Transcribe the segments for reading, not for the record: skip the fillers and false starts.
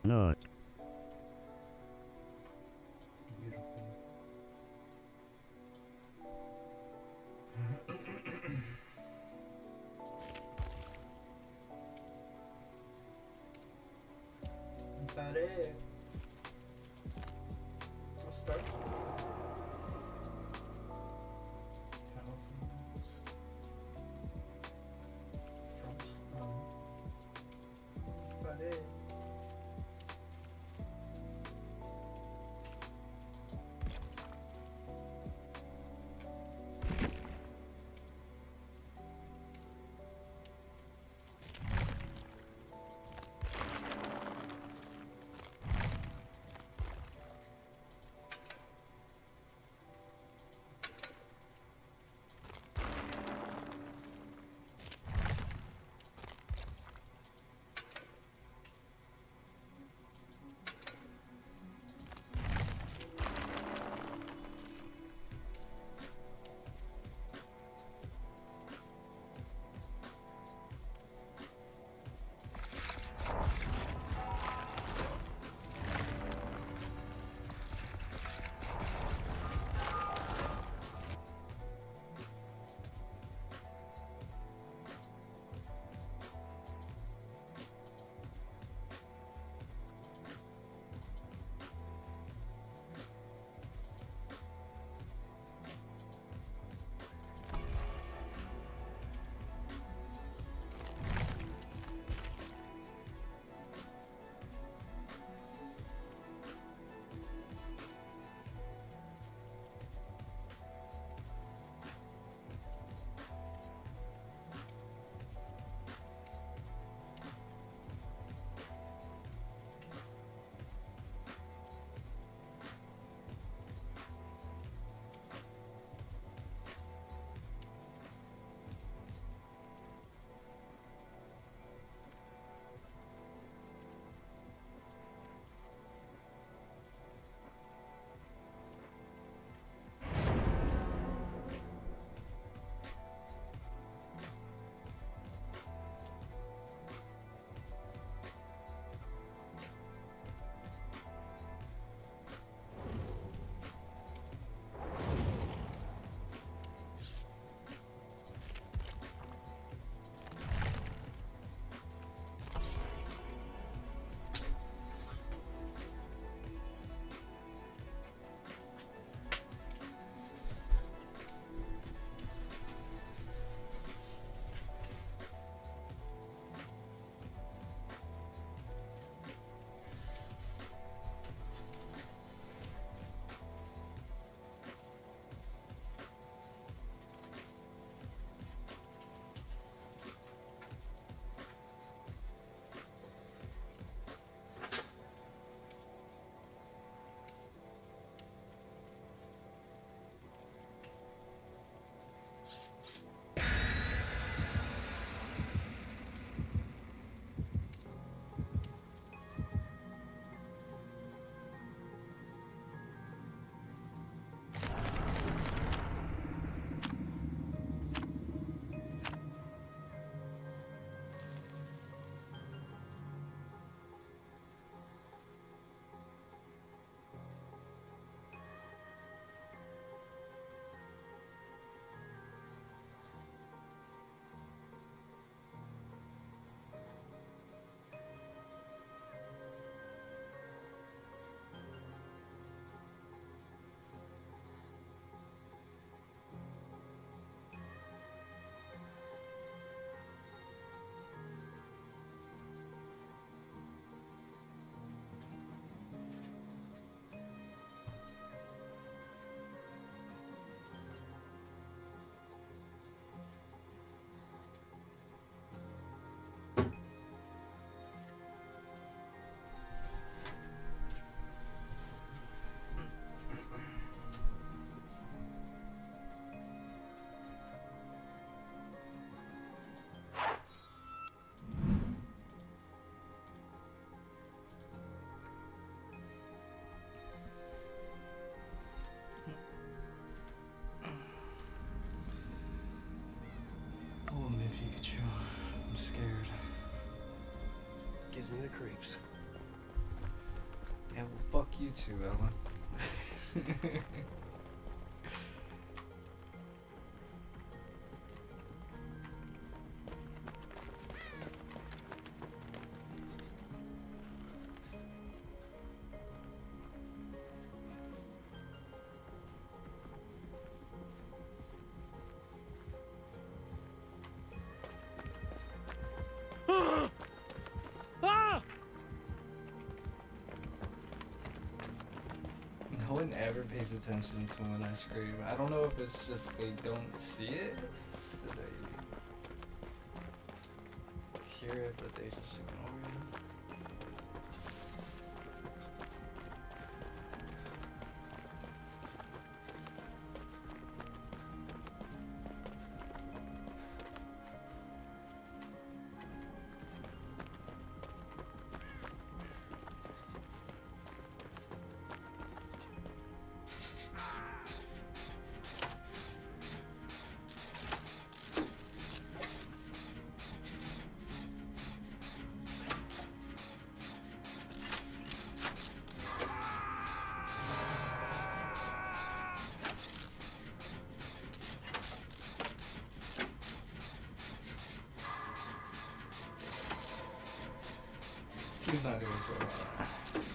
No. Is that it? Let's start. That it. Gives me the creeps. Yeah, well, fuck you too, Ellen. No one ever pays attention to when I scream. I don't know if it's just they don't see it, or they hear it, but they just ignore it. He's not doing so well.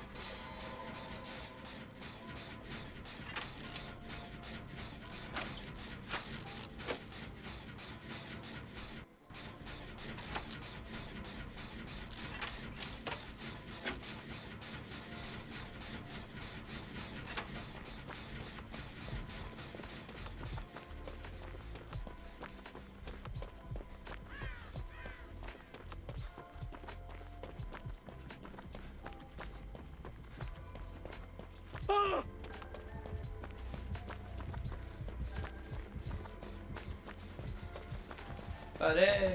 Buddy!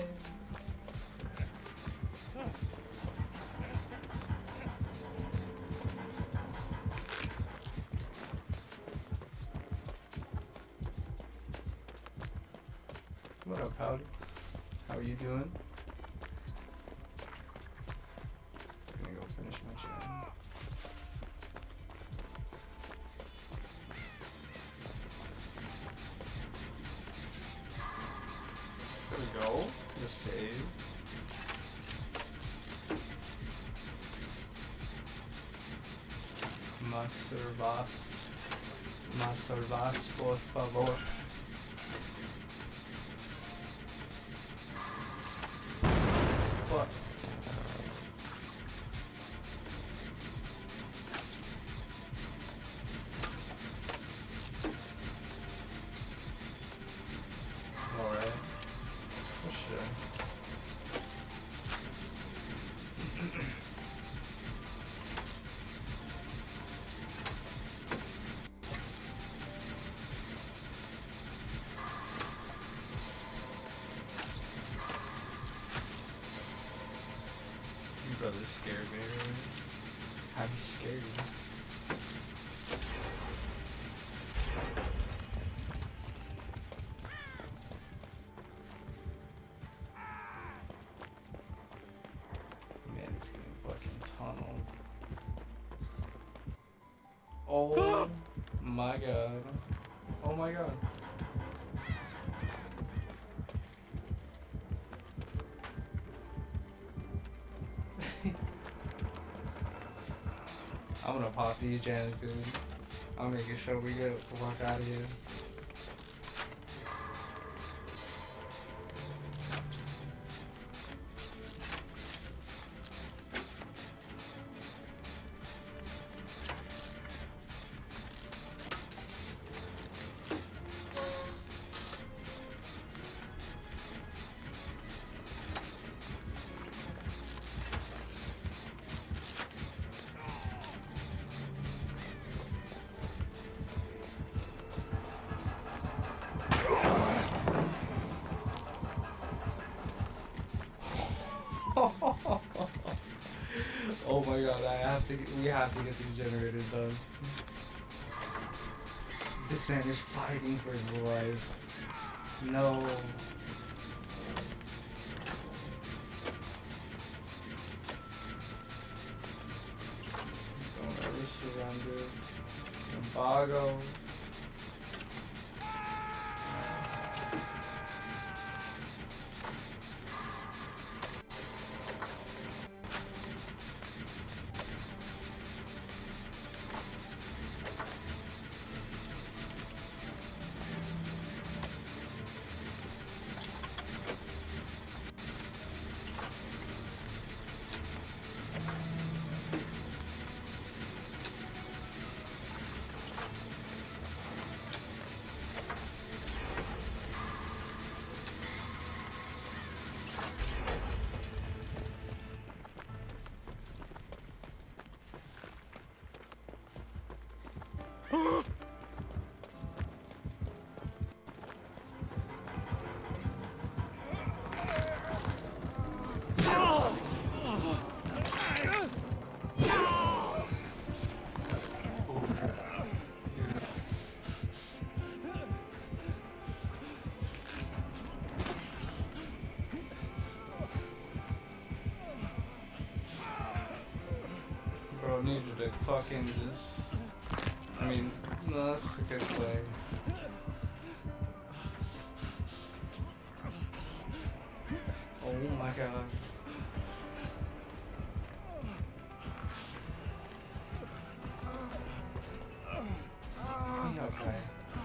What up, Howdy? How are you doing? Just gonna go finish my job. There we go. The save. Más servas, por favor. Fuck. Alright. For sure. Your brother scared me earlier. How'd he scare you? Man, he's getting fucking tunneled. Oh my god. Oh my god. I'm gonna pop these jams, dude. I'm making sure we get the fuck out of here. Oh my god, we have to get these generators done. This man is fighting for his life. No. Don't ever Fargo. Bro, need you to fucking just... I mean, no, that's a good play. Oh my god. Okay.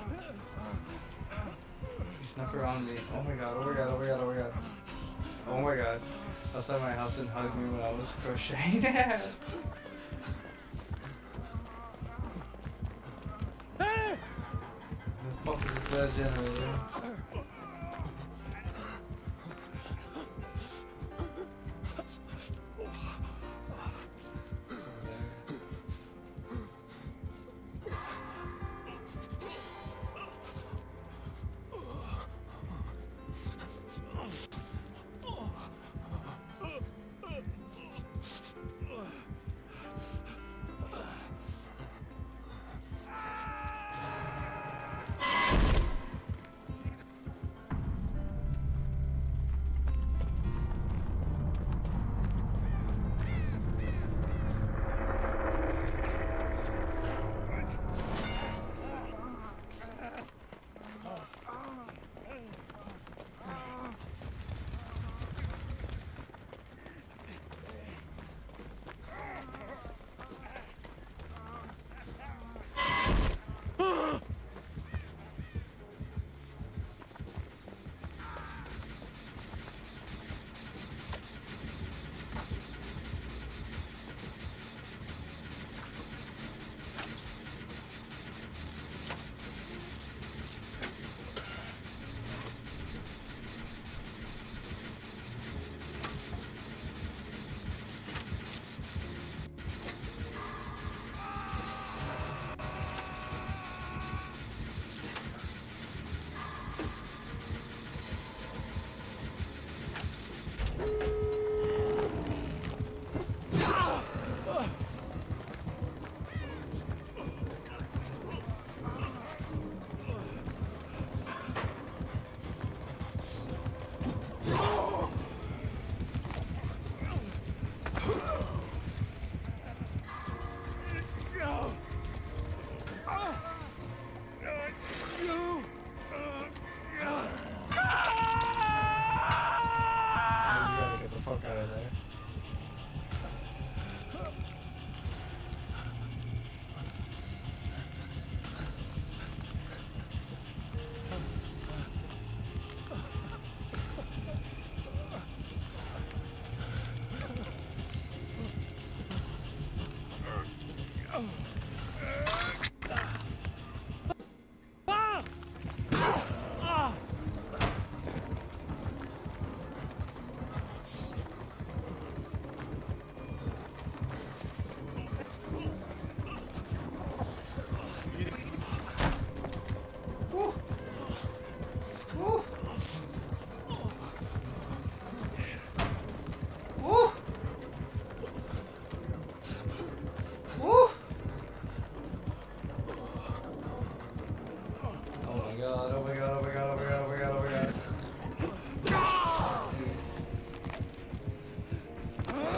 He snuck around me. Oh my god, oh my god, oh my god, oh my god. Oh my god. Outside my house and hugged me when I was crocheting. The fuck is this generator?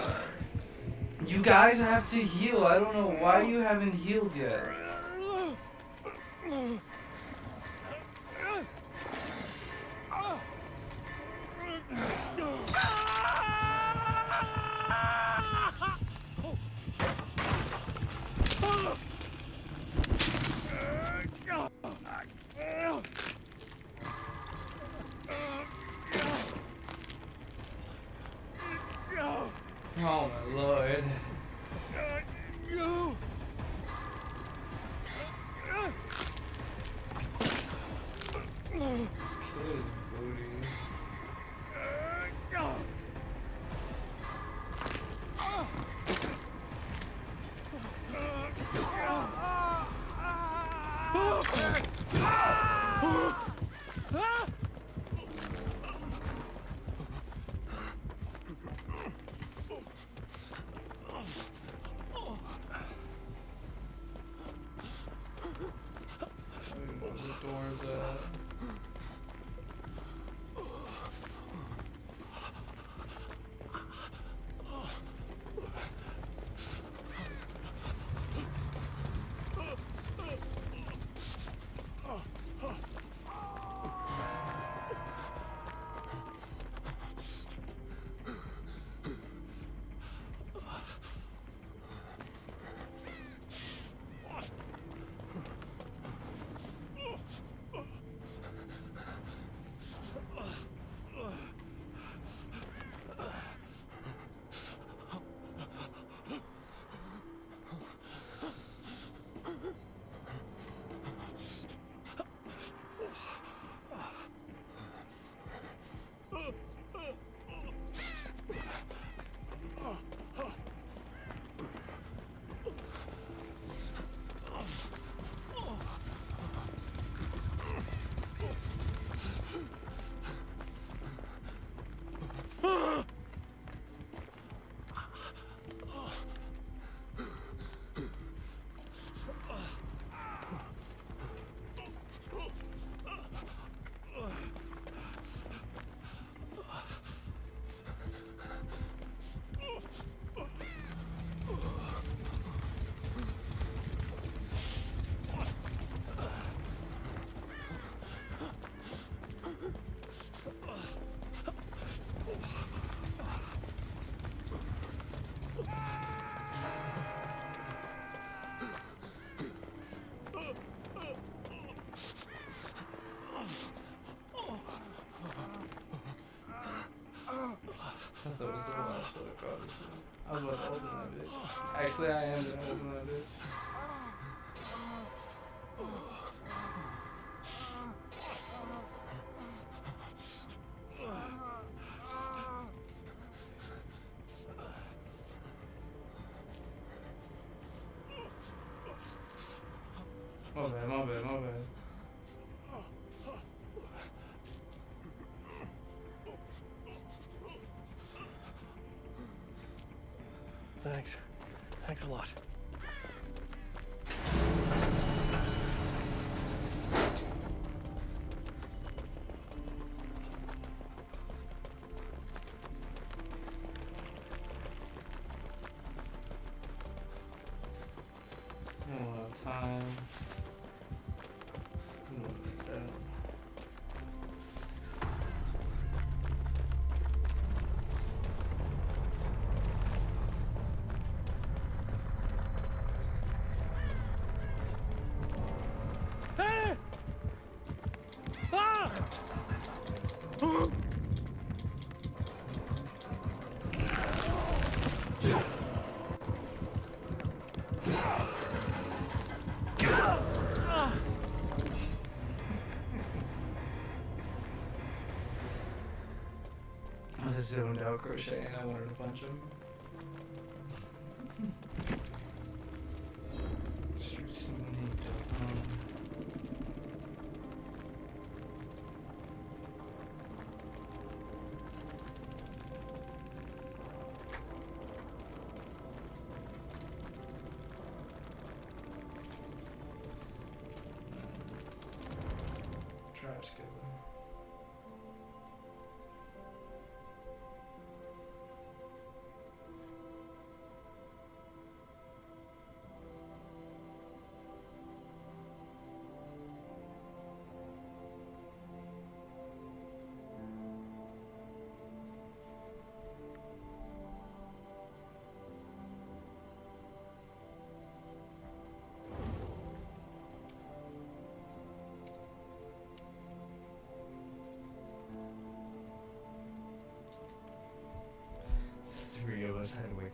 You guys have to heal. I don't know why you haven't healed yet. Oh my lord. No. This kid is booty. Where the door's at. I thought it was the last of the cards. I was about to open that bitch. Actually, I am gonna open that bitch. My bad, my bad, my bad. Thanks. Thanks a lot. I don't have time. I don't need that. Hey! Ah! I just zoned out crochet and I wanted to punch him. Trash can.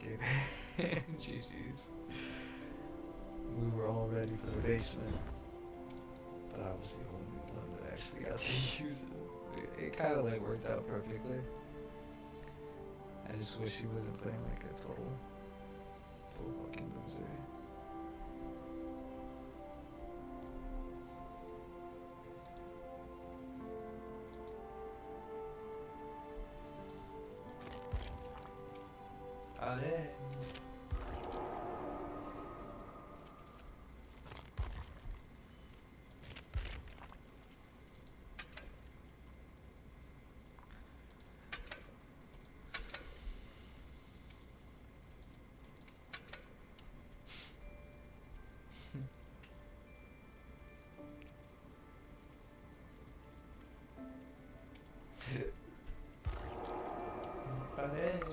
Okay, GG's. We were all ready for the basement, but I was the only one that actually got to use it. It kind of like worked out perfectly. I just wish he wasn't playing like a total fucking loser. Ale. Ale.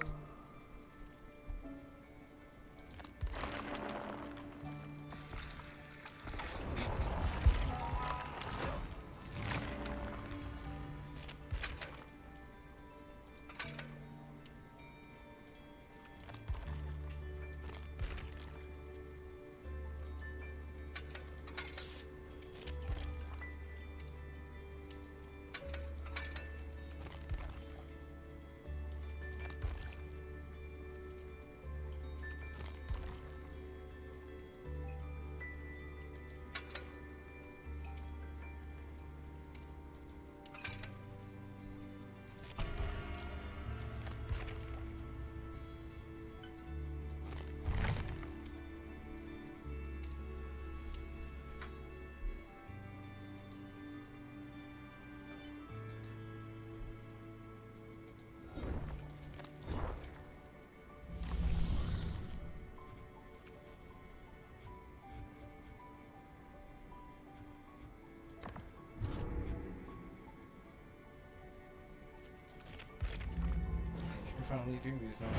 Finally do these now.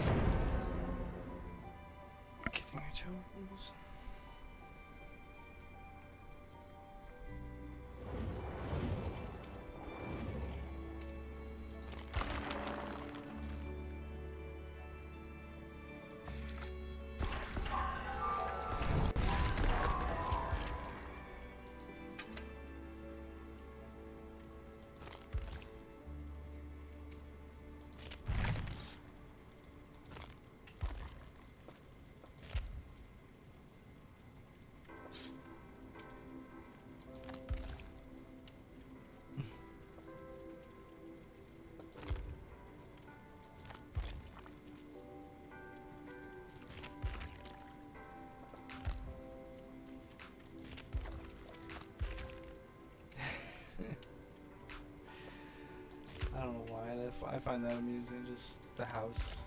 Getting a Jones. I don't know why I find that amusing. Just the house.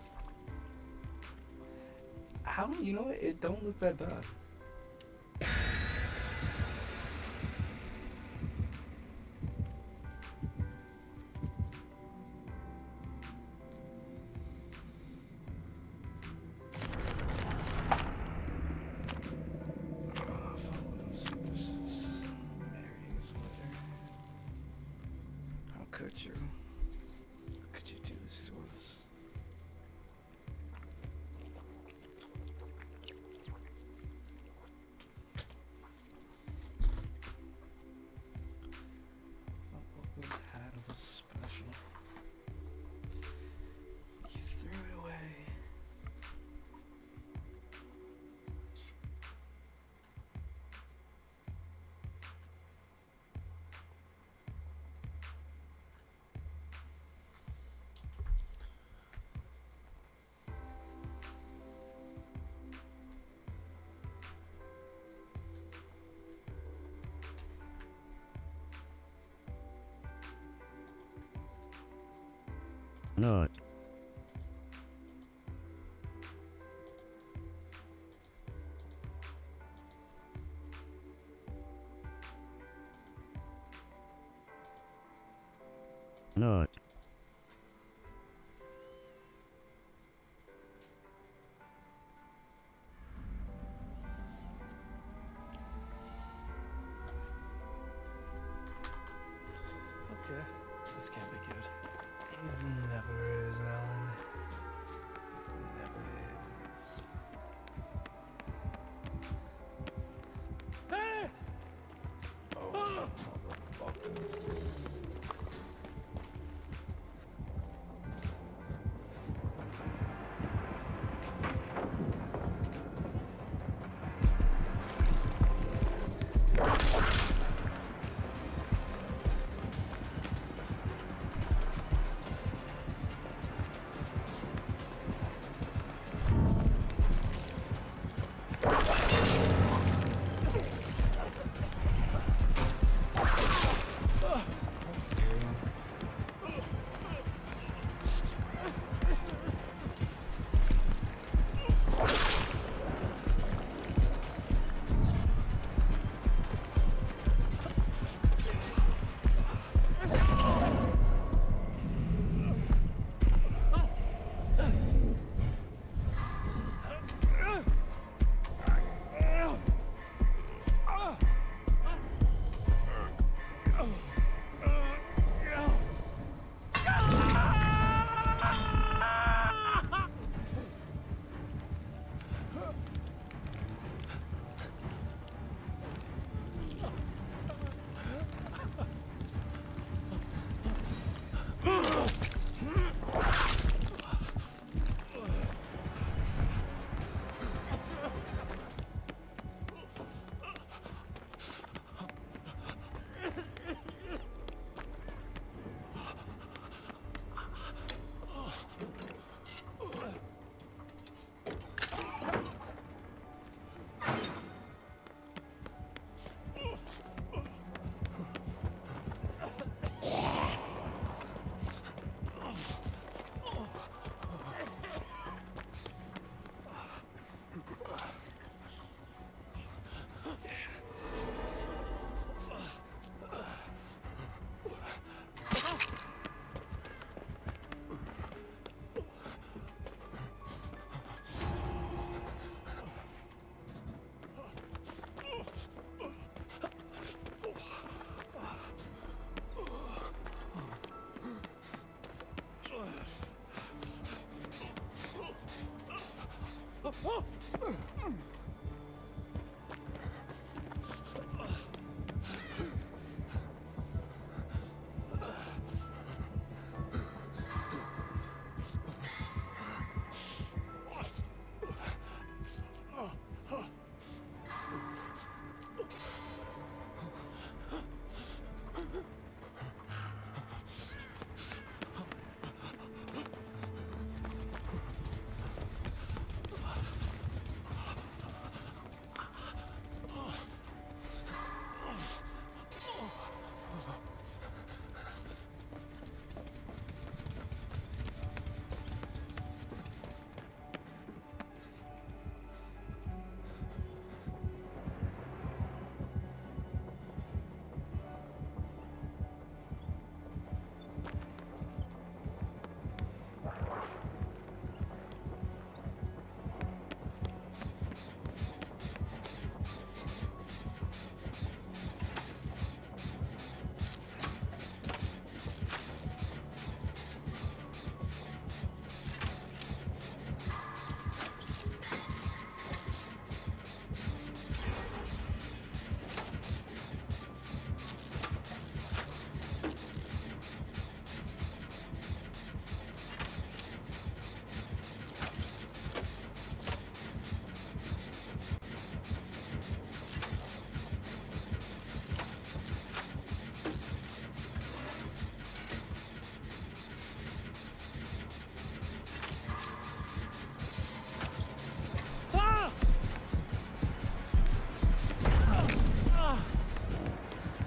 How you know it don't look that bad. Could you do this to us? What we had was special. You threw it away. Not. Not. Okay, this can't be good. Never is, Alan. Never is.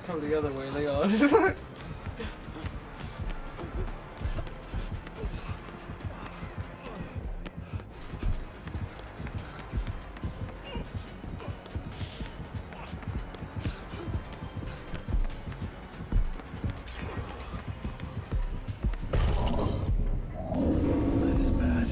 Come the other way, Leon. This is bad.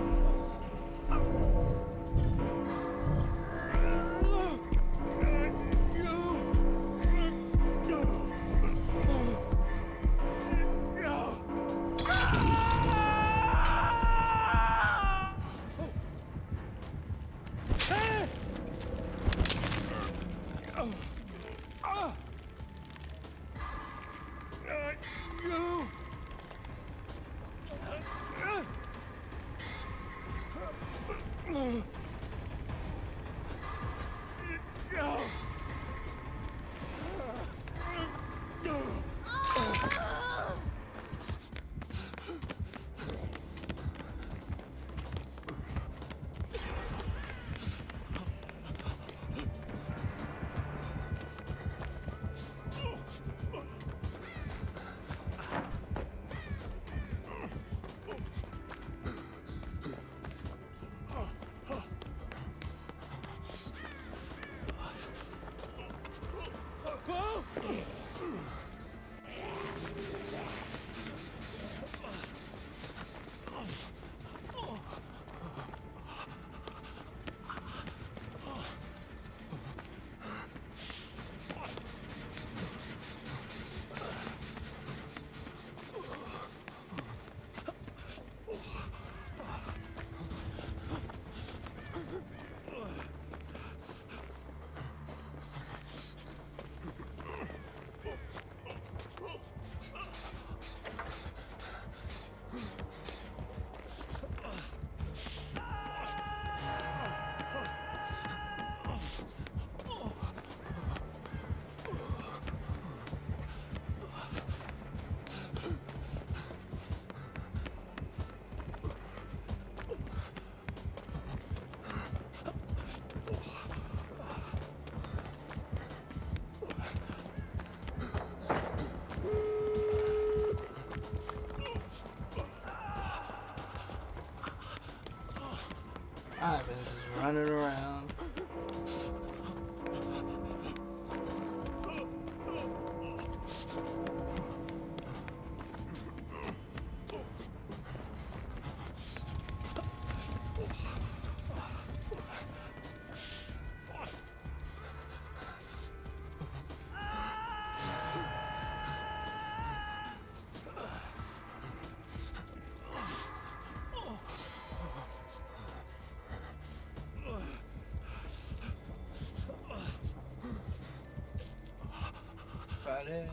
I've been just running around. About it.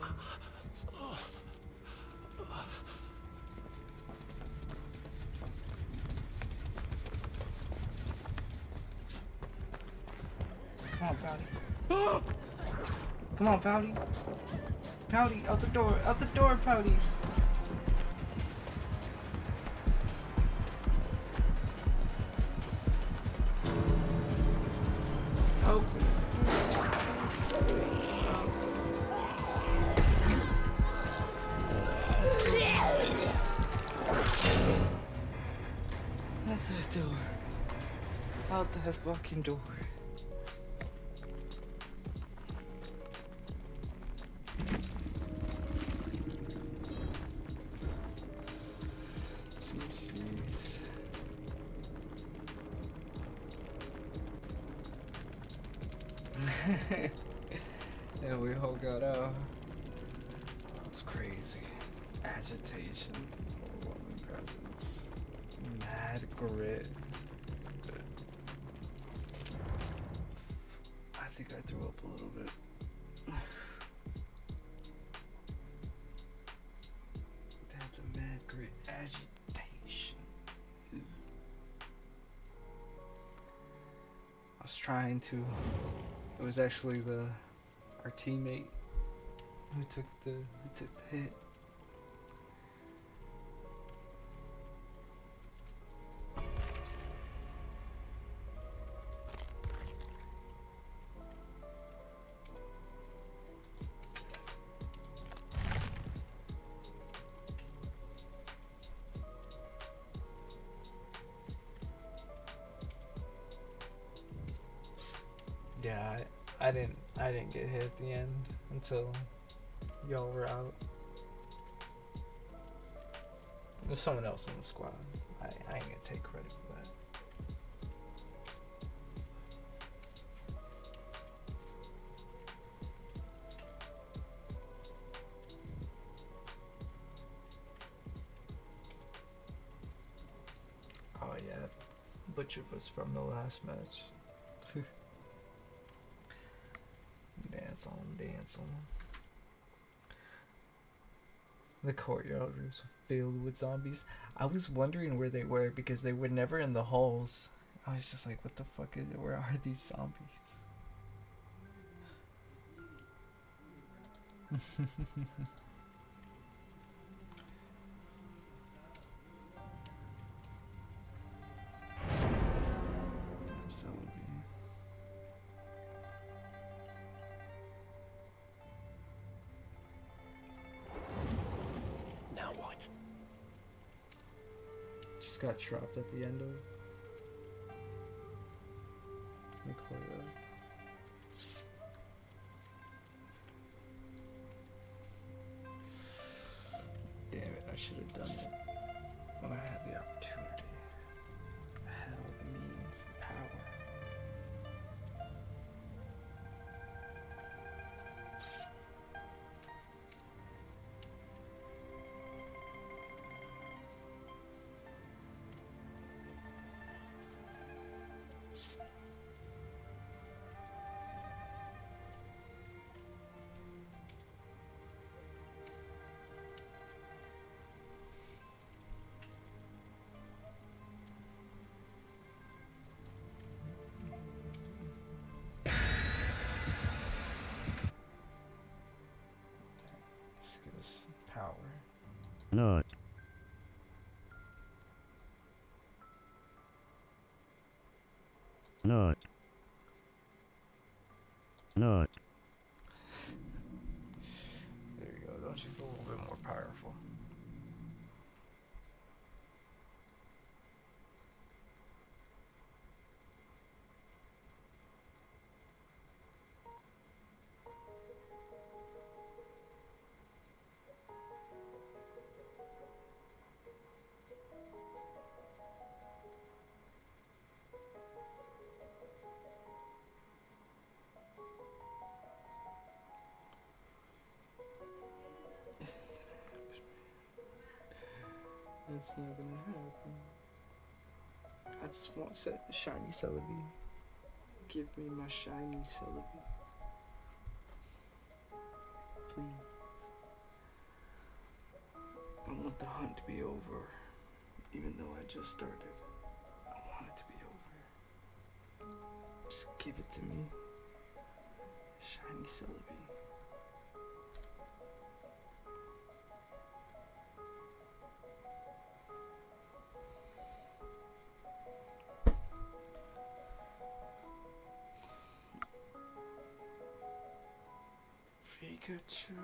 Come on, Pouty. Come on, Pouty. Pouty, out the door, Pouty. Open. That's the door. Out that fucking door. Jeez. Yeah, we all got out. It's crazy. Agitation. Overwhelming presence. Mad grit. I think I threw up a little bit. That's a mad grit. Agitation. I was trying to. It was actually our teammate who took the hit. Yeah, I didn't get hit at the end until y'all were out. There's someone else in the squad. I ain't gonna take credit for that. Oh yeah, Butcher was from the last match. Dance on, dance on. The courtyard was filled with zombies. I was wondering where they were because they were never in the halls. I was just like, what the fuck is it? Where are these zombies? Damn, Celebi. Now what? Just got trapped at the end of the courtyard. Damn it, I should have done it when I had the opportunity. I had all the means, the power. Just give us power. Not. Not. Not. There you go, don't you feel a little bit more powerful? That's not gonna happen. I just want shiny Celebi. Give me my shiny Celebi. Please. I want the hunt to be over. Even though I just started. I want it to be over. Just give it to me. Shiny Celebi. Pikachu.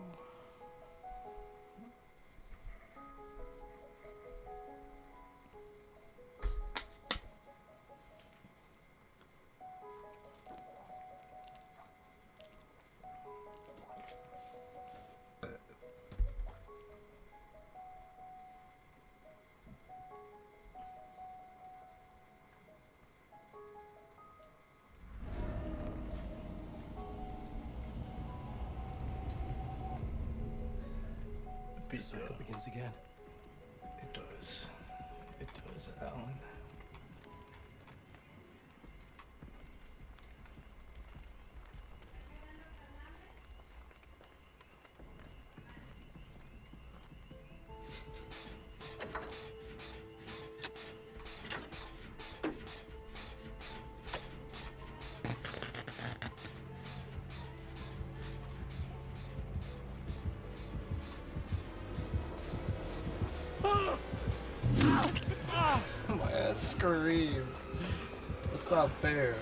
The cycle begins again. It does. It does, Alan. My ass scream. That's not fair.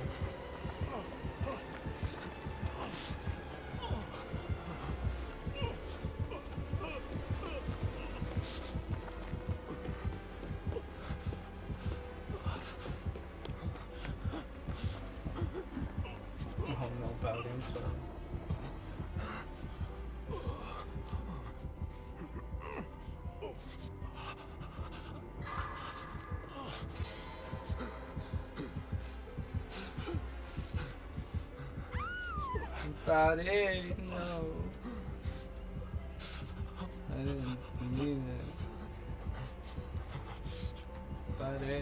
Buddy, no. I didn't mean it. Buddy.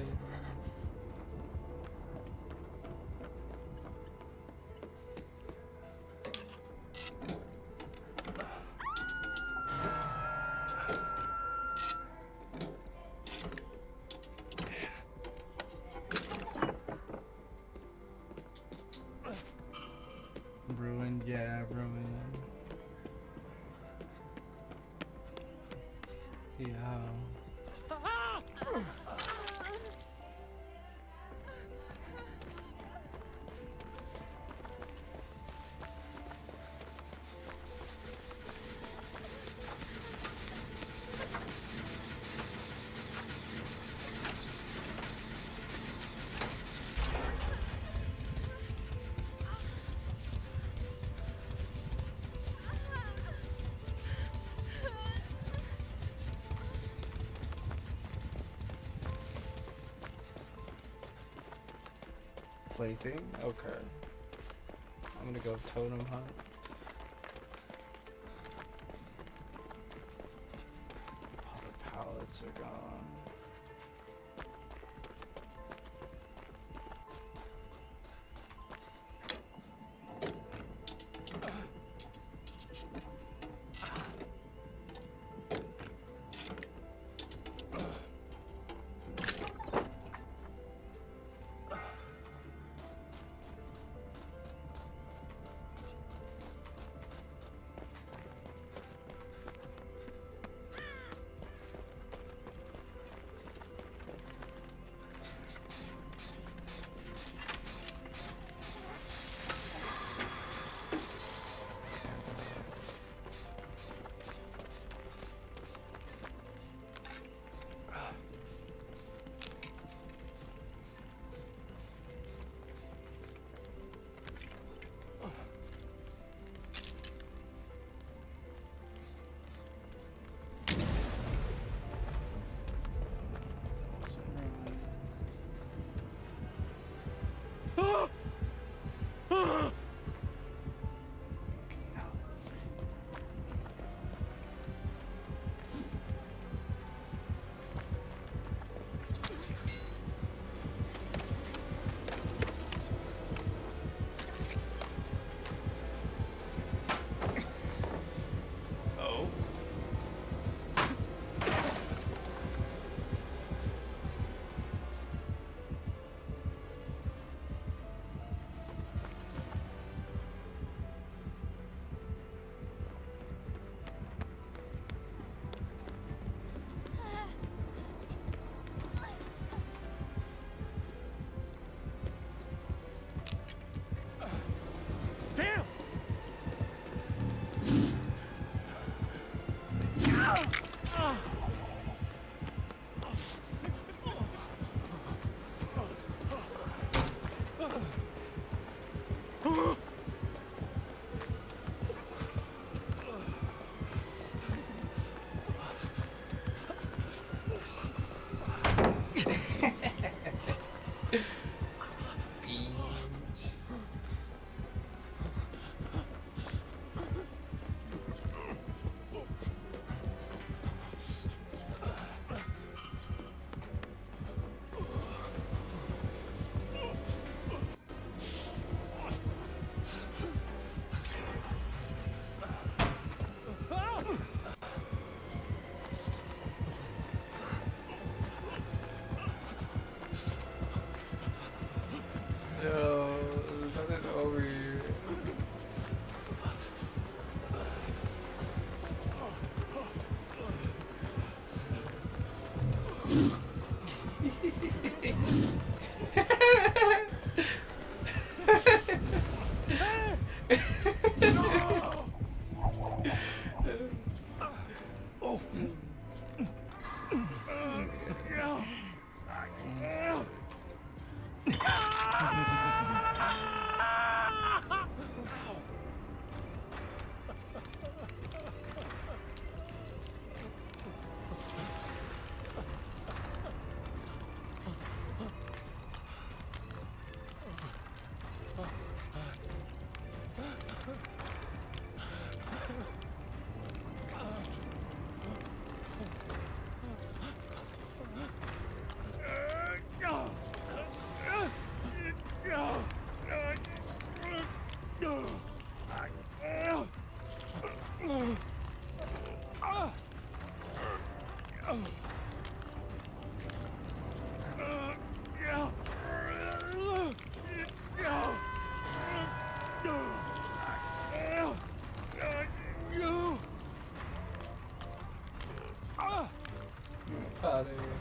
Ruined, yeah, ruined. Yeah. Plaything? Okay. I'm gonna go totem hunt. All the pallets are gone. out of here.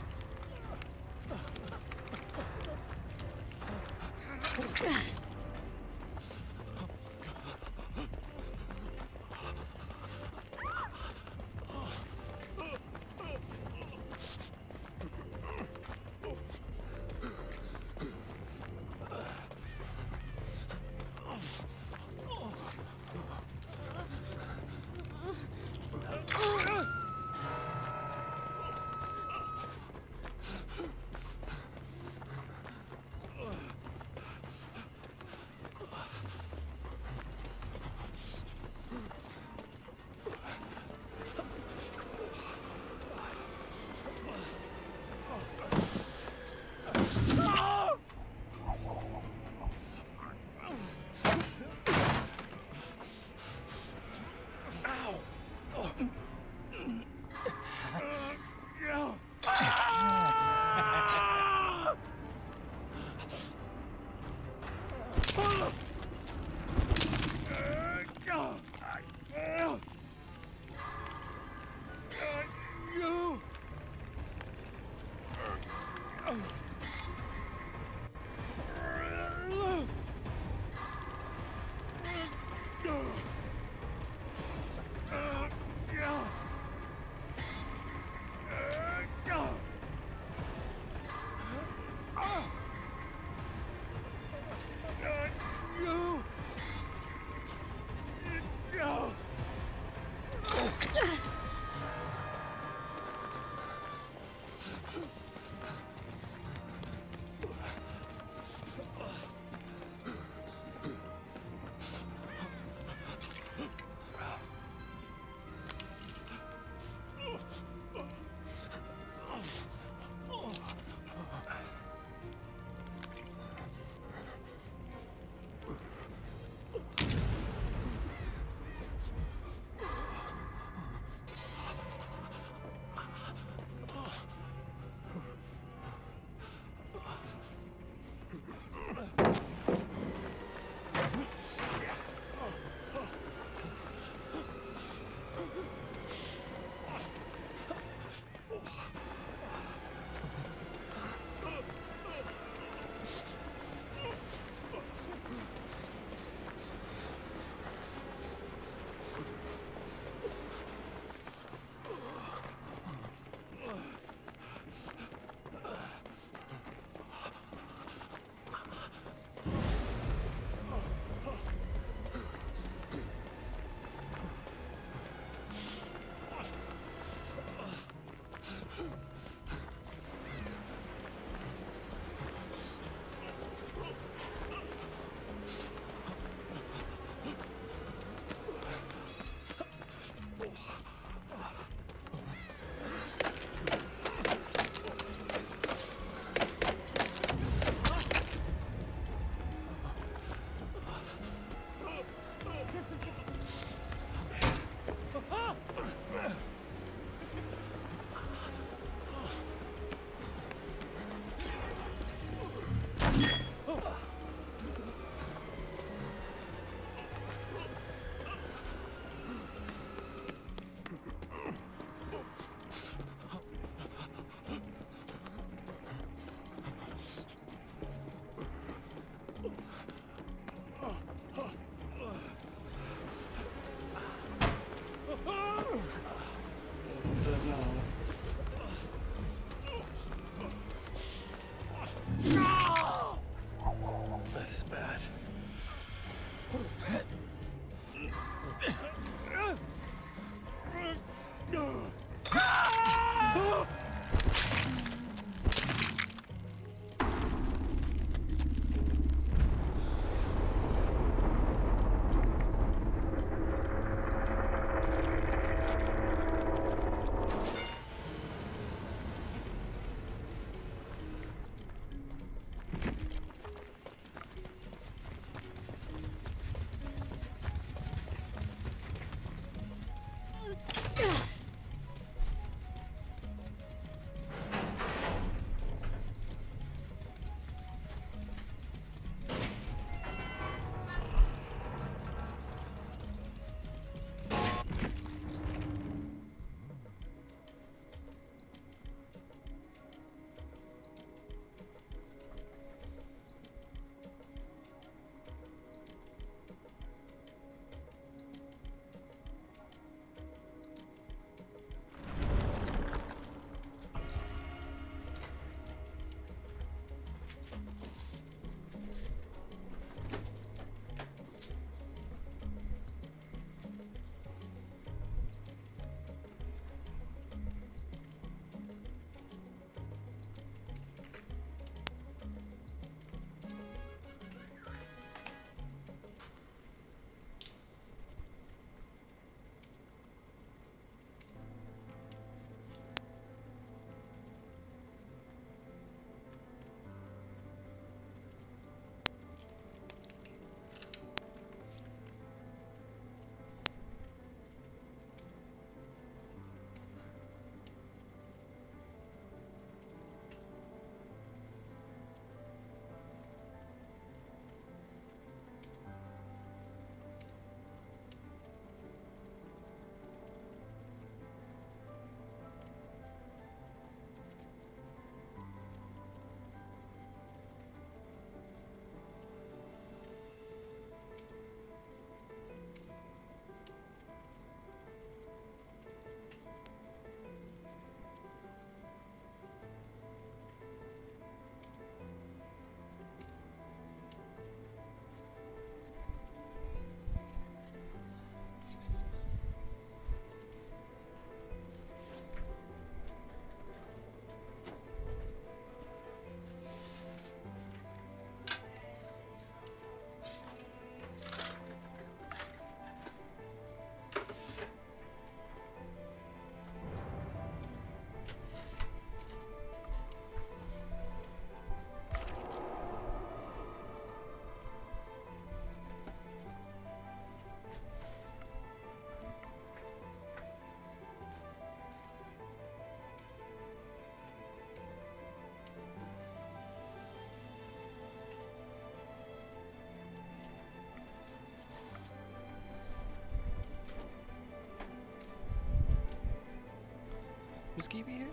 Was Kiwi here?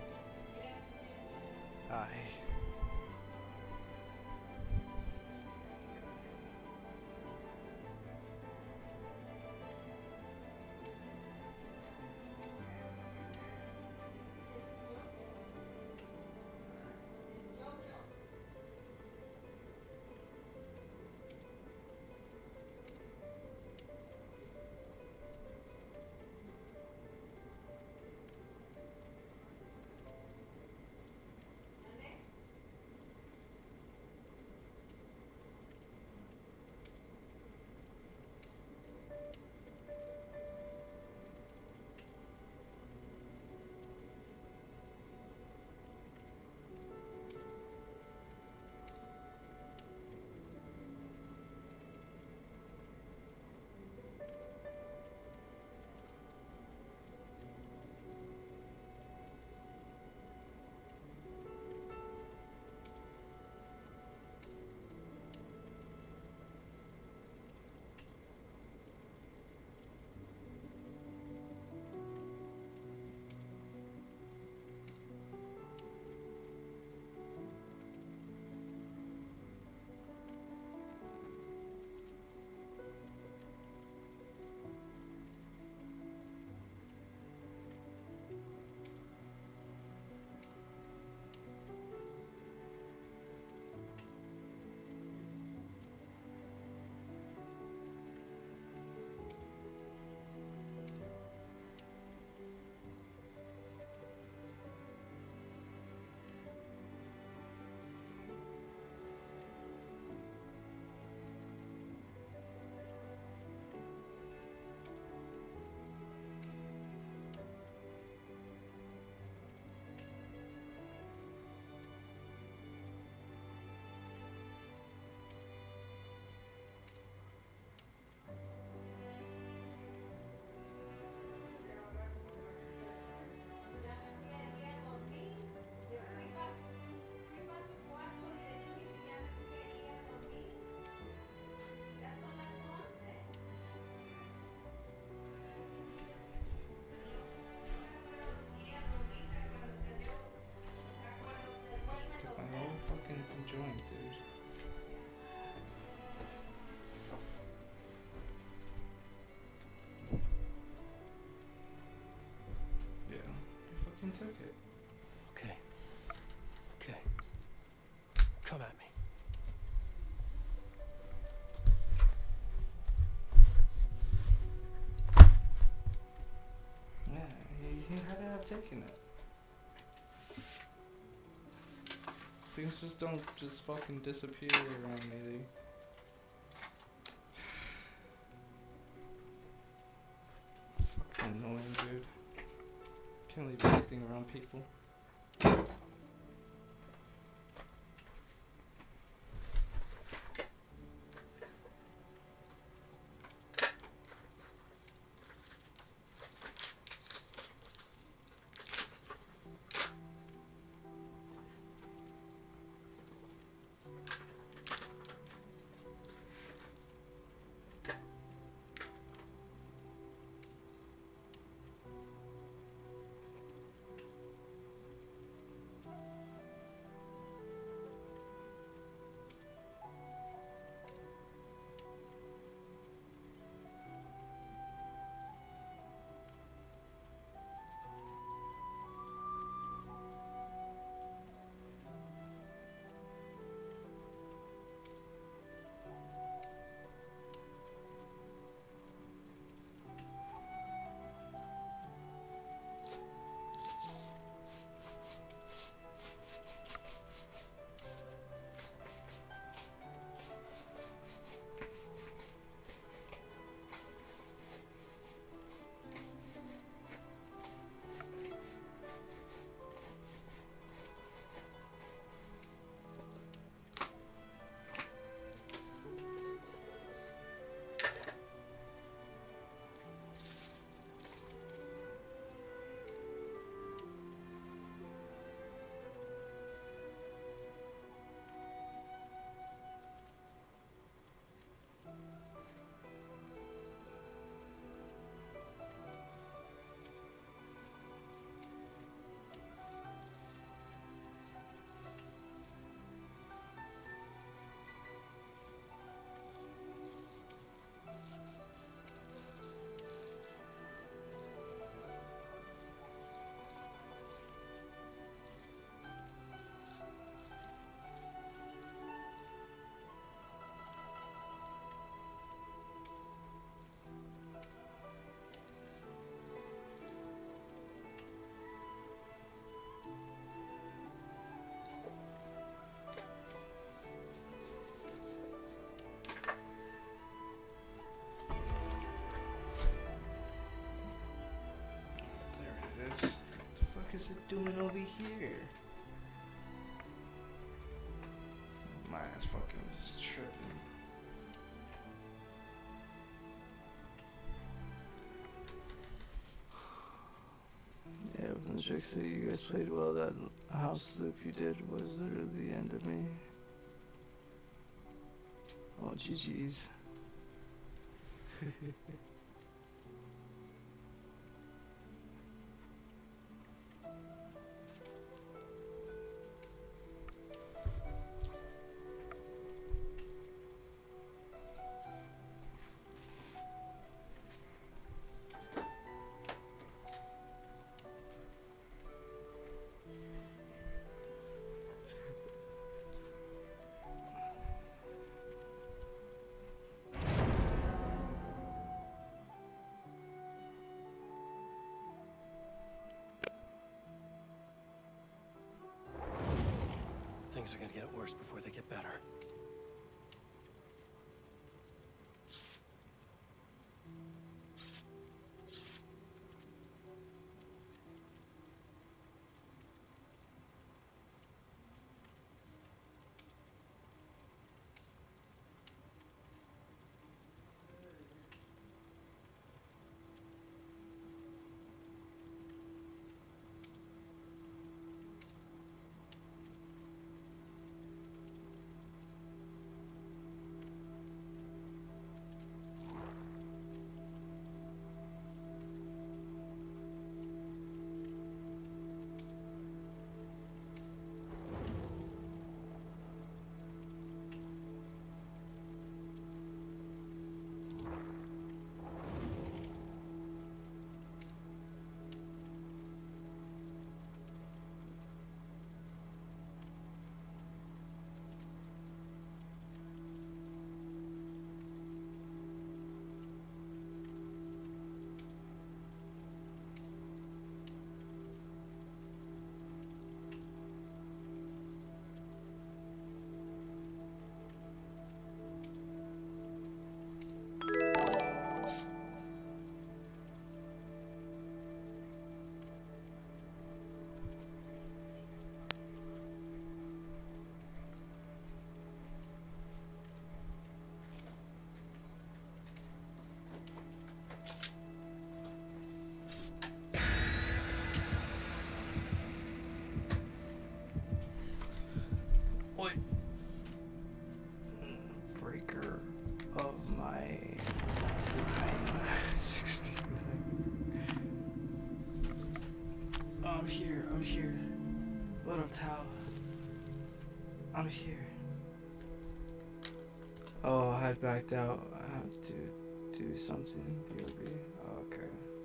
Aye. Took my whole fucking joint, dude. Yeah, you fucking took it. Okay. Okay. Come at me. Yeah, he had to have taken it. Things just don't just fucking disappear around me. Fucking annoying, dude. Can't leave anything around people. is it doing over here? My ass fucking was tripping. Yeah, when the chick said you guys played well, that house loop you did was literally the end of me. Oh, GG's. Things are gonna get worse before they get better. Breaker of my line. 69. Oh, I'm here. What up, Tao? I'm here. Oh, I had backed out. I have to do something. BOB. Oh, okay.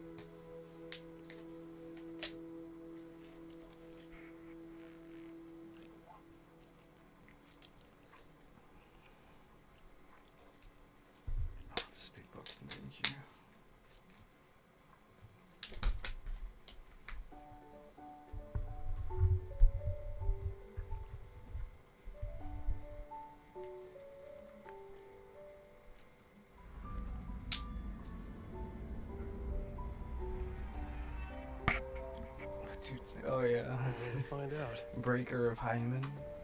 Oh yeah. We'll find out. Breaker of Hyman.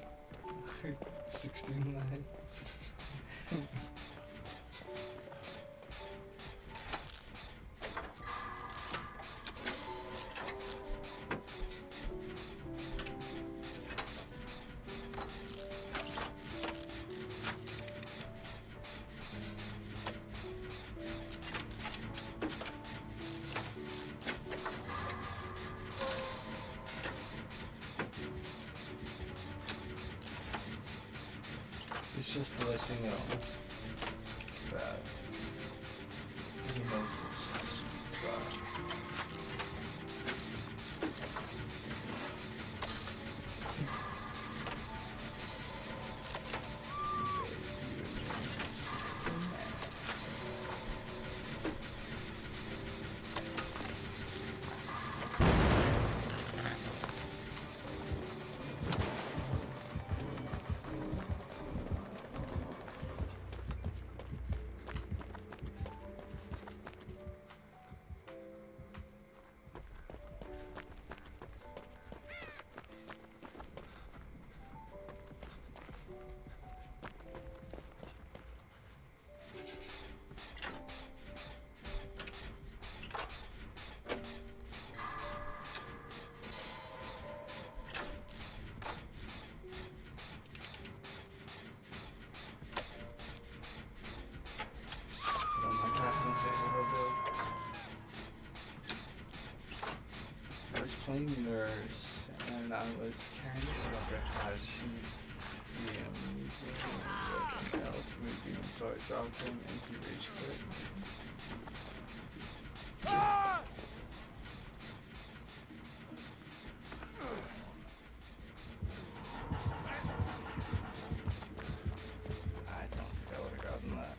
69. It's just to let you know that he knows what's sweet spot. playing nurse, and I was curious about how she DM'd me like an elf movie, so I dropped him and he rage quit. I don't think I would have gotten that.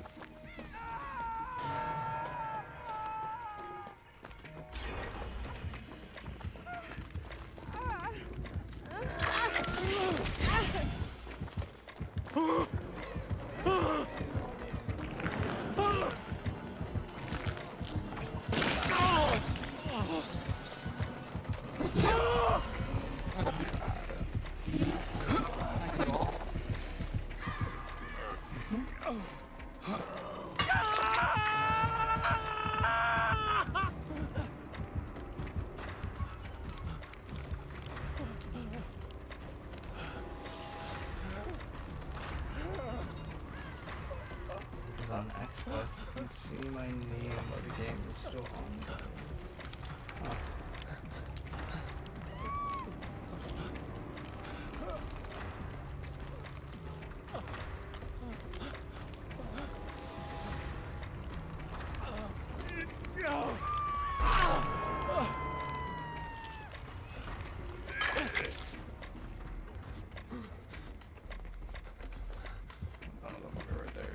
On Xbox, you can see my name, but the game is still on. Huh. One of them will go right there.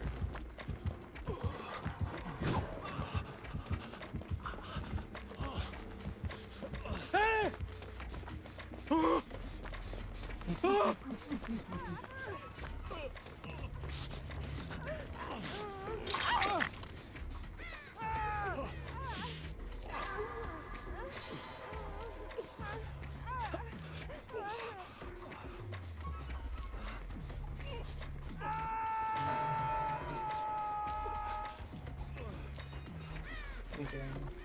Okay.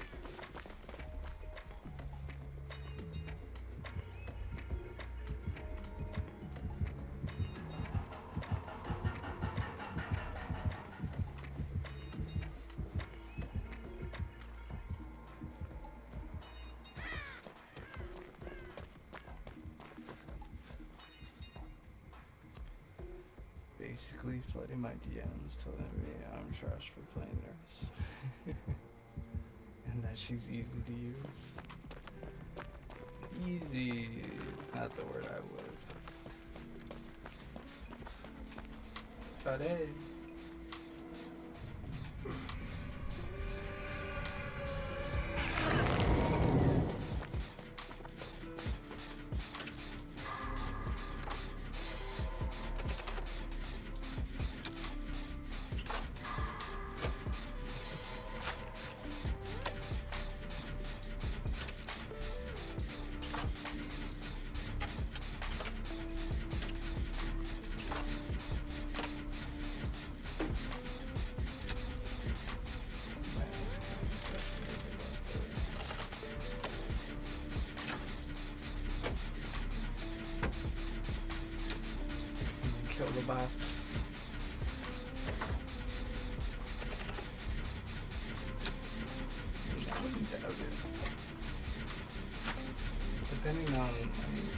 Basically flooding my DMs telling me I'm trash for playing nurse. And that she's easy to use. Easy is not the word I would. But hey. Kill the bots. I wouldn't doubt it. Depending on, I mean,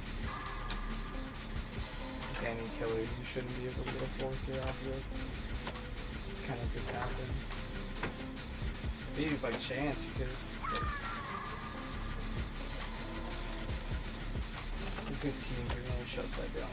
Danny Killer, you shouldn't be able to get a 4K off of it. Just kind of just happens. Maybe by chance you could. But a good team, you're gonna shut that down.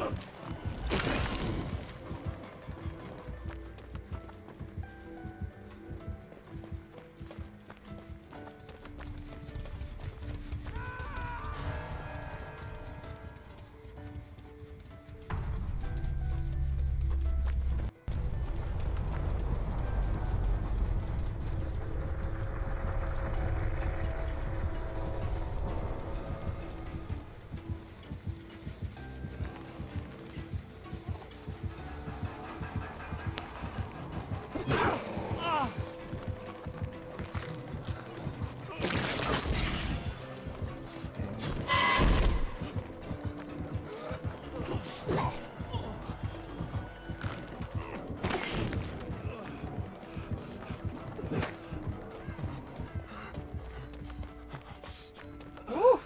Woo!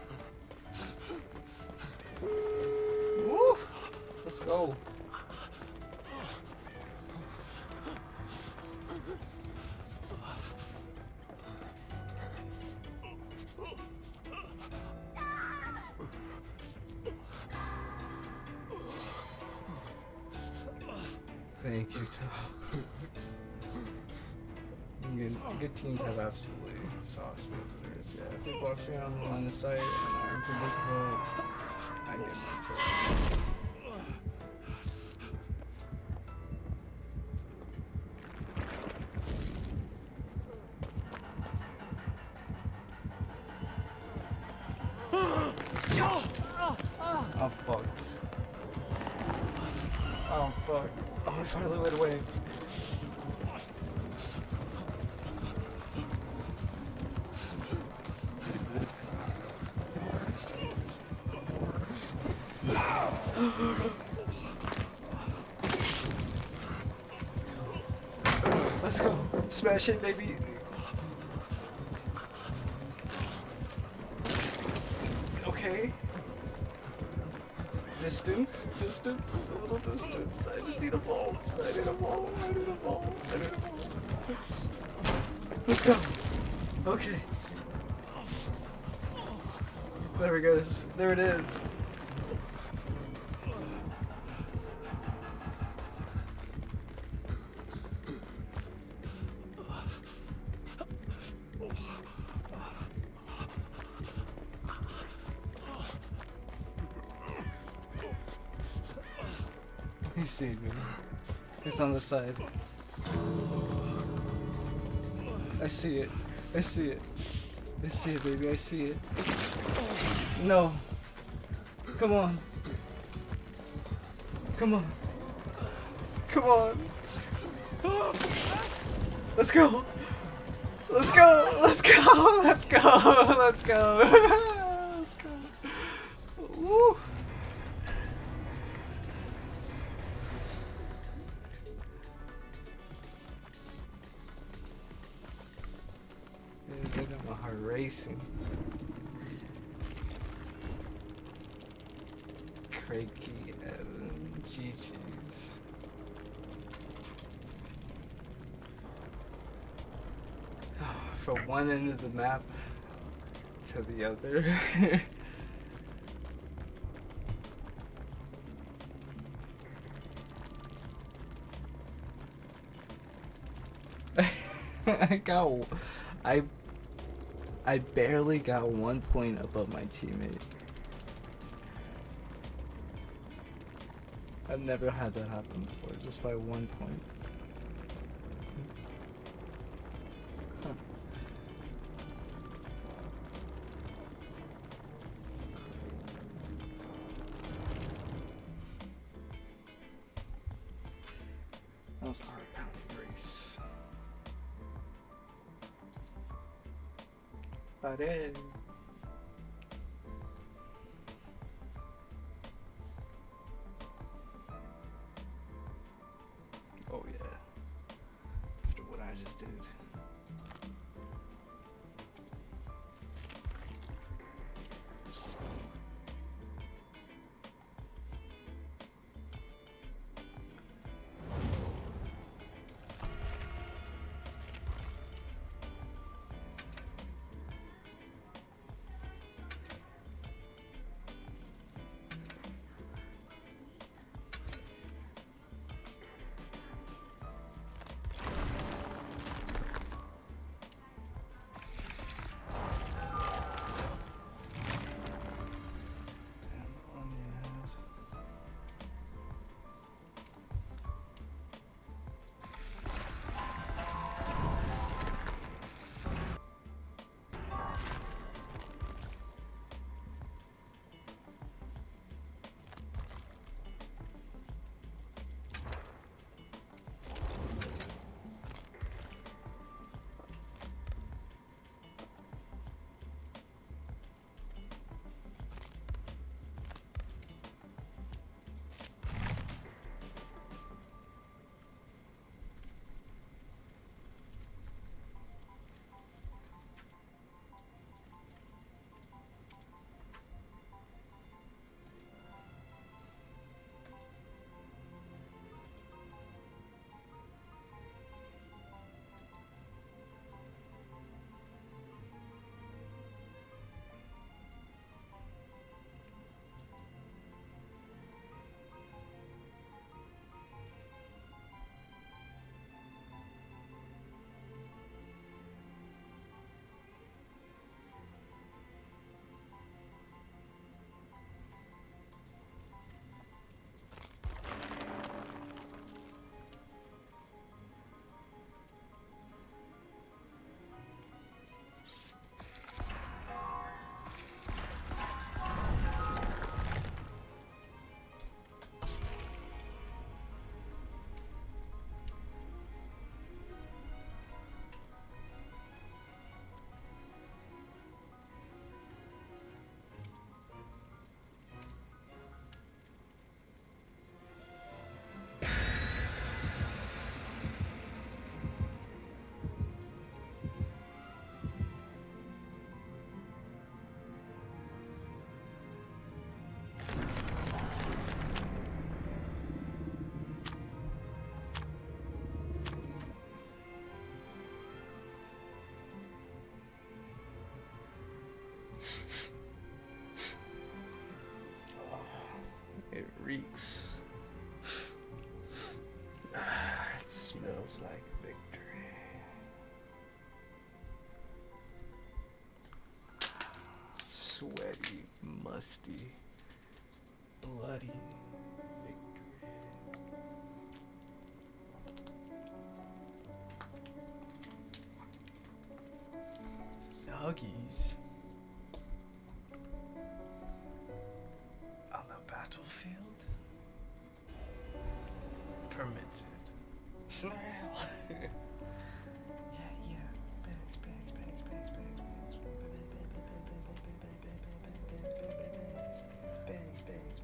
Woo! Let's go. Thank you, Tom. Good teams have absolutely sauce visitors. Yeah, if they walk around on the site and are unpredictable, I get myself. I'm fucked. I'm fucked. Oh, I finally went away. Let's go. Smash it, baby. Okay. Distance, a little distance. I just need a vault. I need a vault. Let's go. Okay. There it goes. There it is. He saved me. It's on the side. I see it. I see it. I see it, baby. I see it. No. Come on. Come on. Come on. Let's go. Let's go. Let's go. Let's go. Let's go. Let's go. Woo. Racing. Craigie and GG's. From one end of the map to the other. I barely got 1 point above my teammate. I've never had that happen before, just by 1 point. Huh. That was a hard pounding race. Pare. Oh yeah. After what I just did. It reeks. It smells like victory. Sweaty, musty, bloody victory. Huggies. On the battlefield? Permitted. Snail! Yeah. Bags, bags, bags, bags, bags, bags. Bags, bags, bags,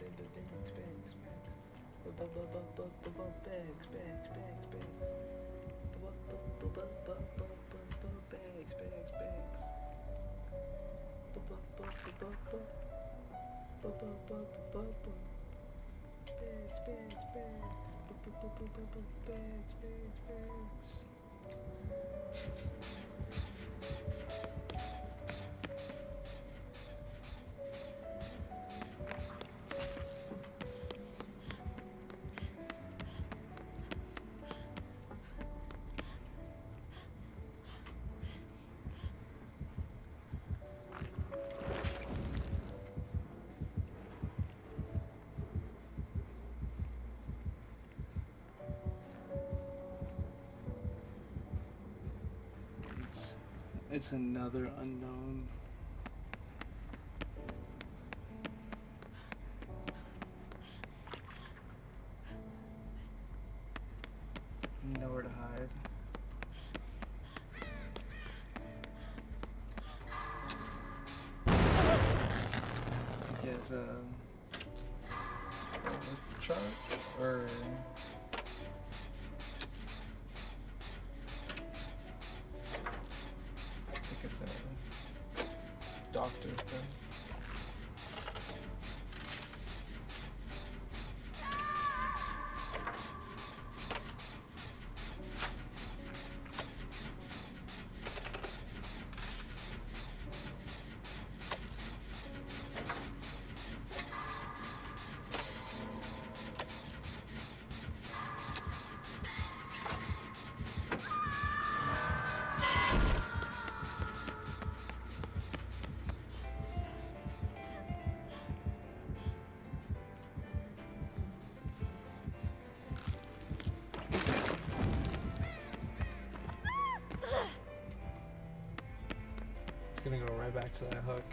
It's another unknown. Nowhere to hide. He has a charge or I think it's a doctor thing. It's gonna go right back to that hook.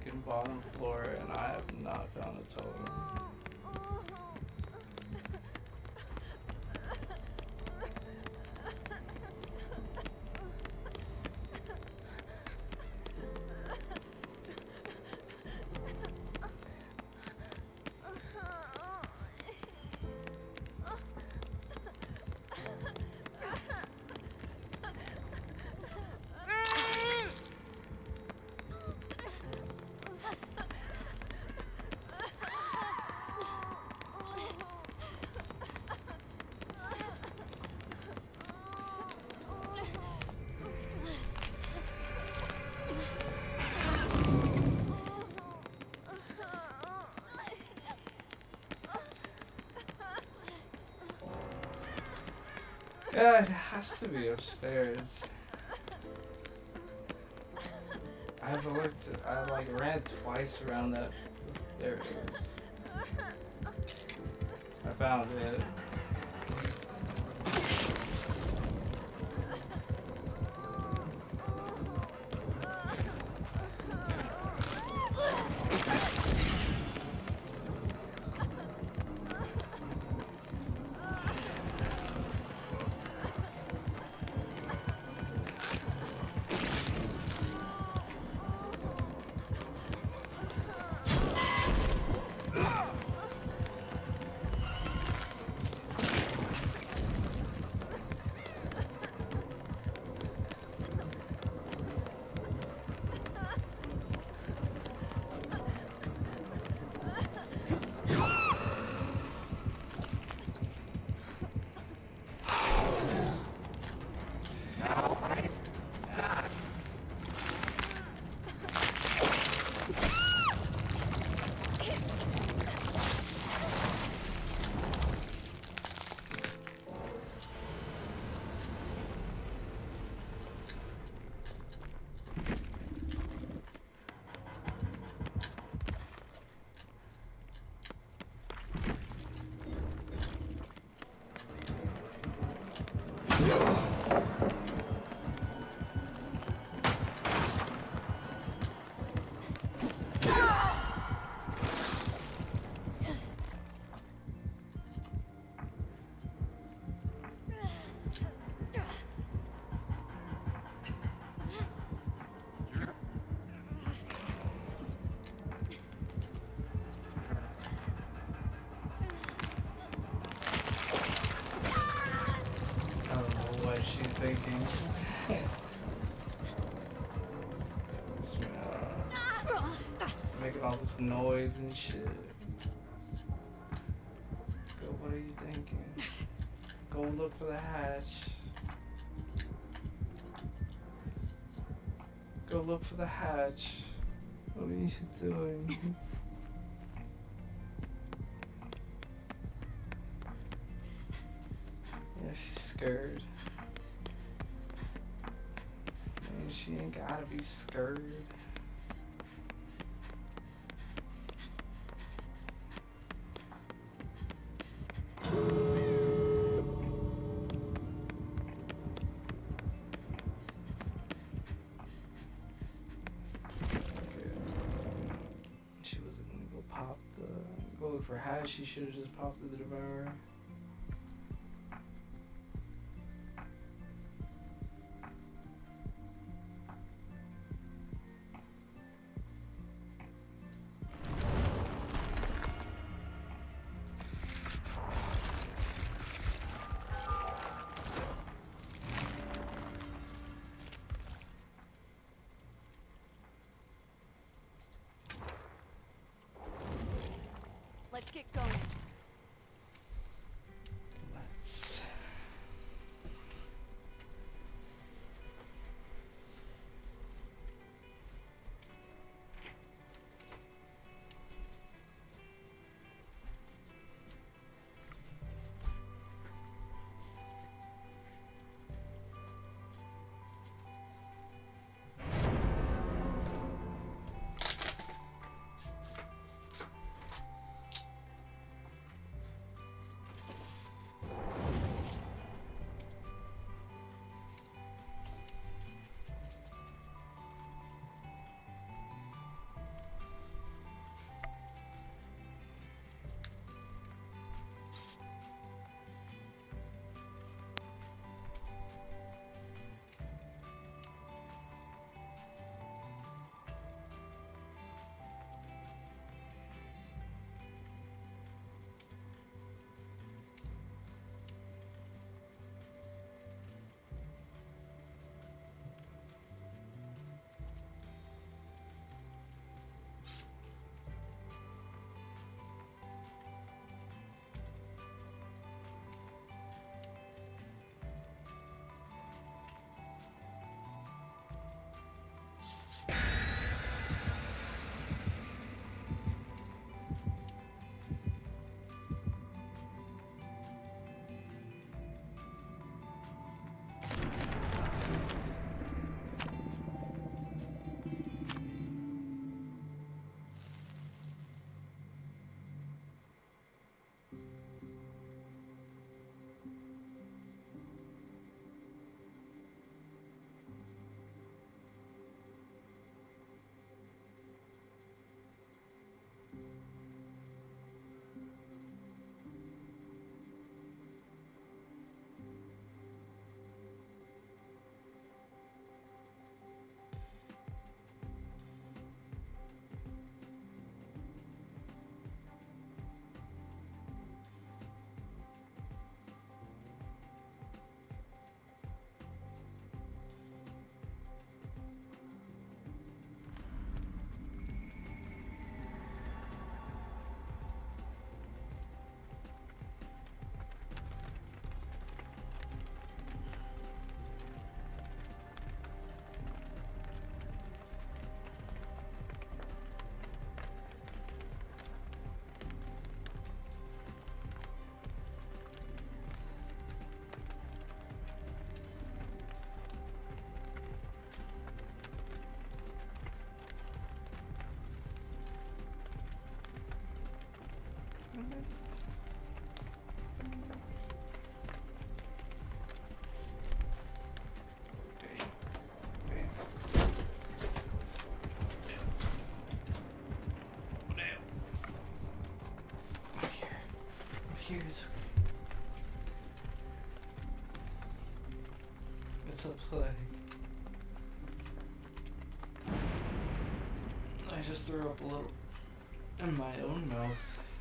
fucking bottom floor and I have not found a totem. Yeah, it has to be upstairs. I've looked, I like ran twice around that. There it is. I found it. Thinking. Making all this noise and shit. Go, what are you thinking? Go look for the hatch. Go look for the hatch. What are you doing? Yeah, she's scared. She ain't gotta be scared. She wasn't gonna go look for hash. She should have just popped the devourer. Let's get going. Let's. to play. I just threw up a little in my own mouth.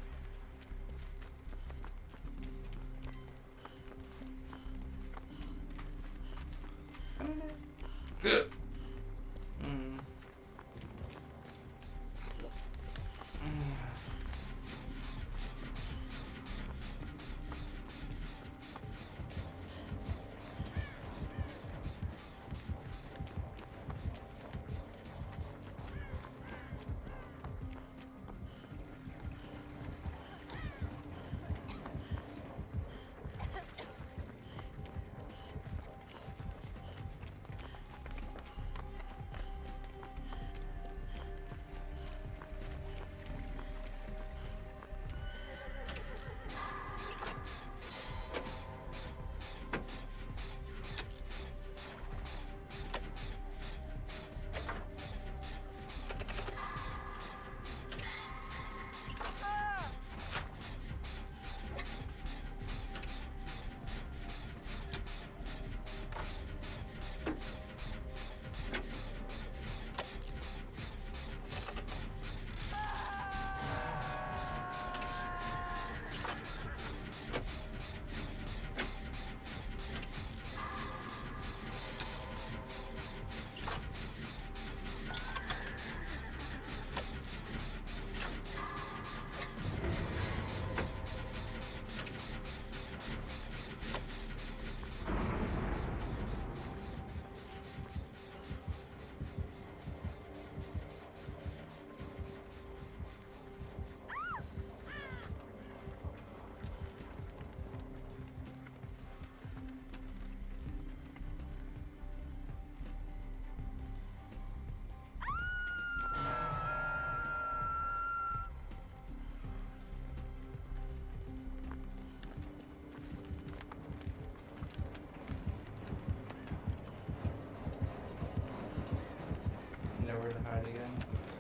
Nowhere to hide again.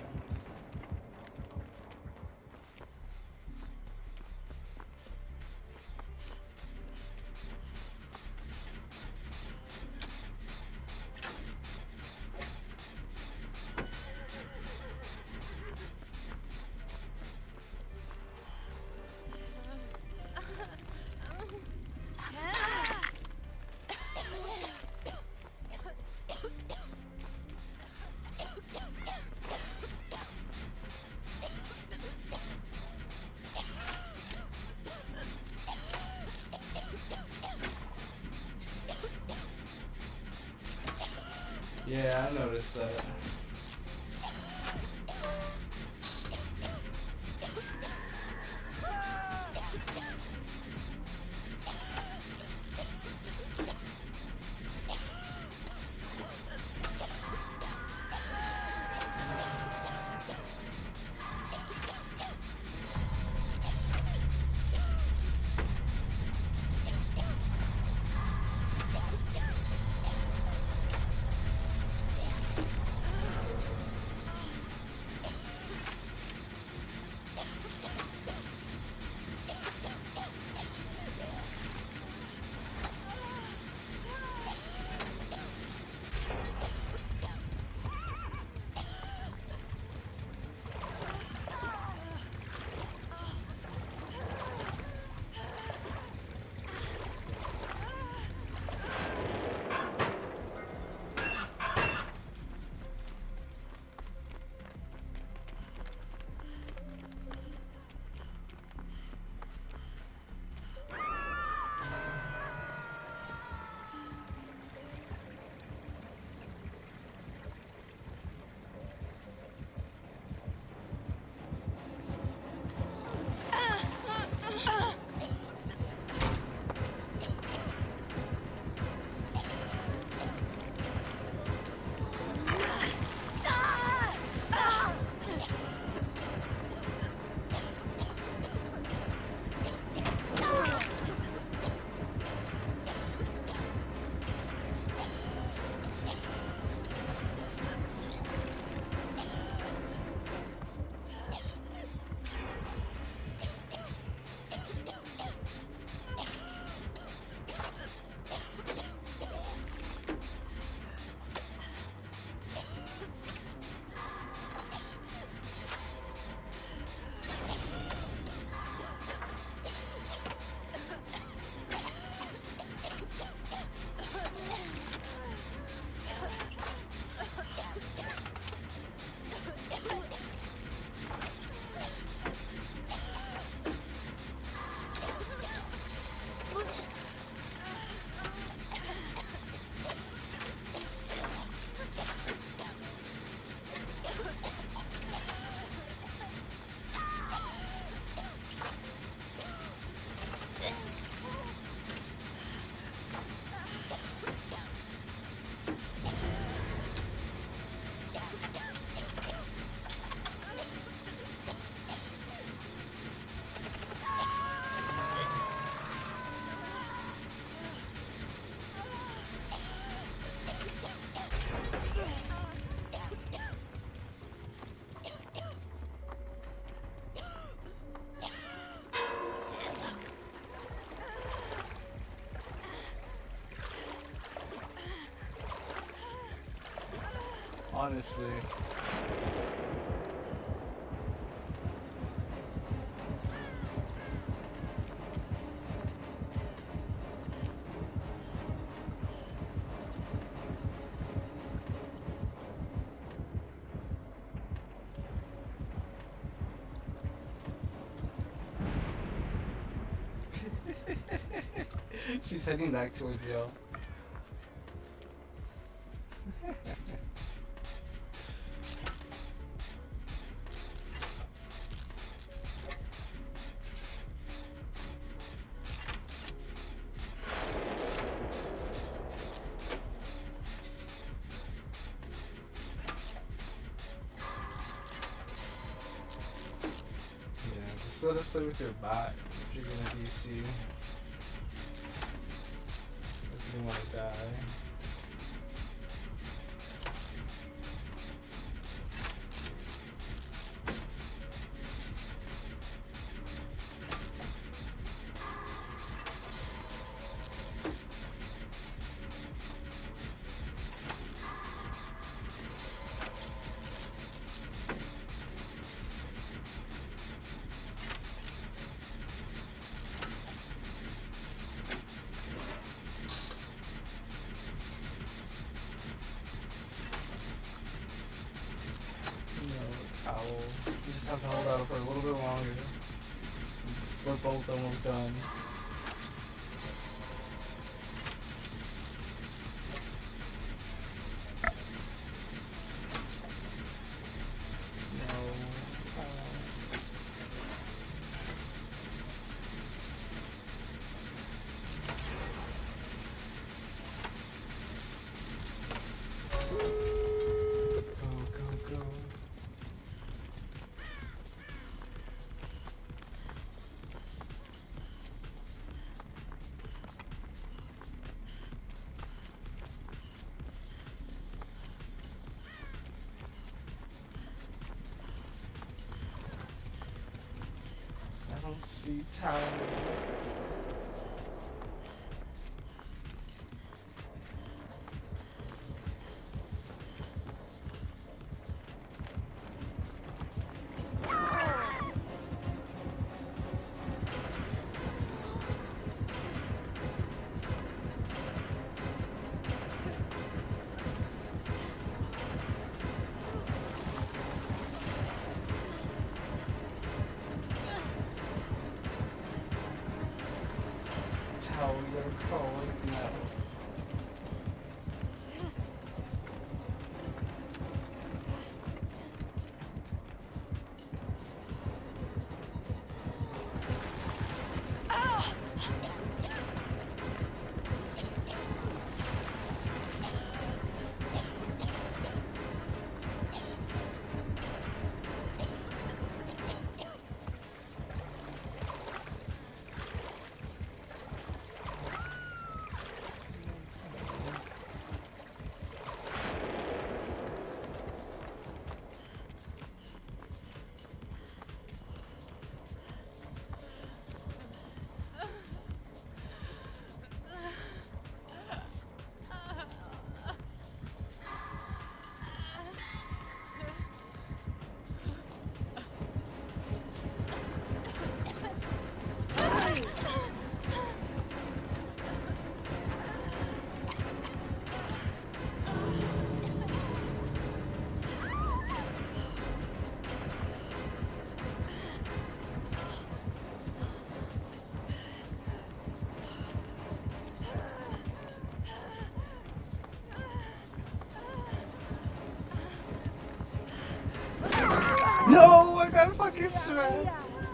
Yeah, I noticed that. honestly. She's heading back towards y'all. Yeah, just let us play with your bot if you're gonna DC. If you wanna die. Towel. You just have to hold out for a little bit longer. We're both almost done. No. Go, go, go. I don't see tower. Tower, you gotta crawl like now. No, I got fucking smacked.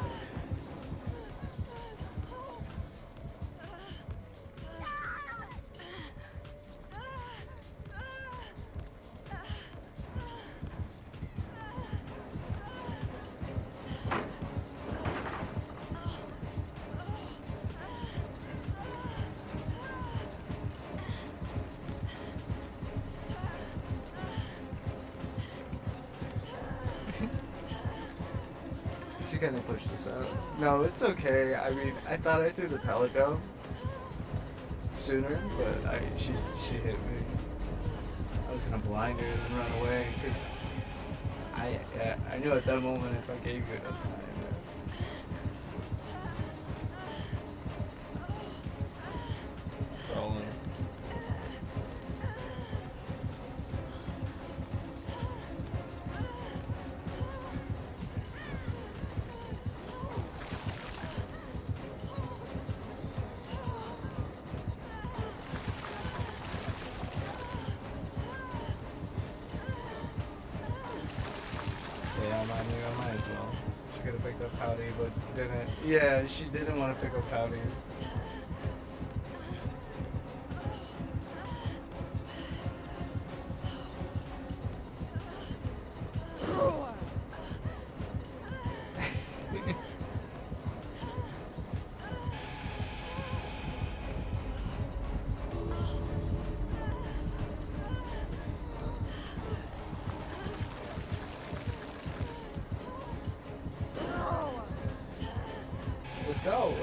She kind of pushed us out. No, it's okay. I mean, I thought I threw the pellet down sooner, but she hit me. I was gonna blind her and run away because I knew at that moment if I gave you enough time. Crawling. Yeah, I might as well. She could have picked up Pouty, but didn't. Yeah, she didn't want to pick up Pouty. Let's go.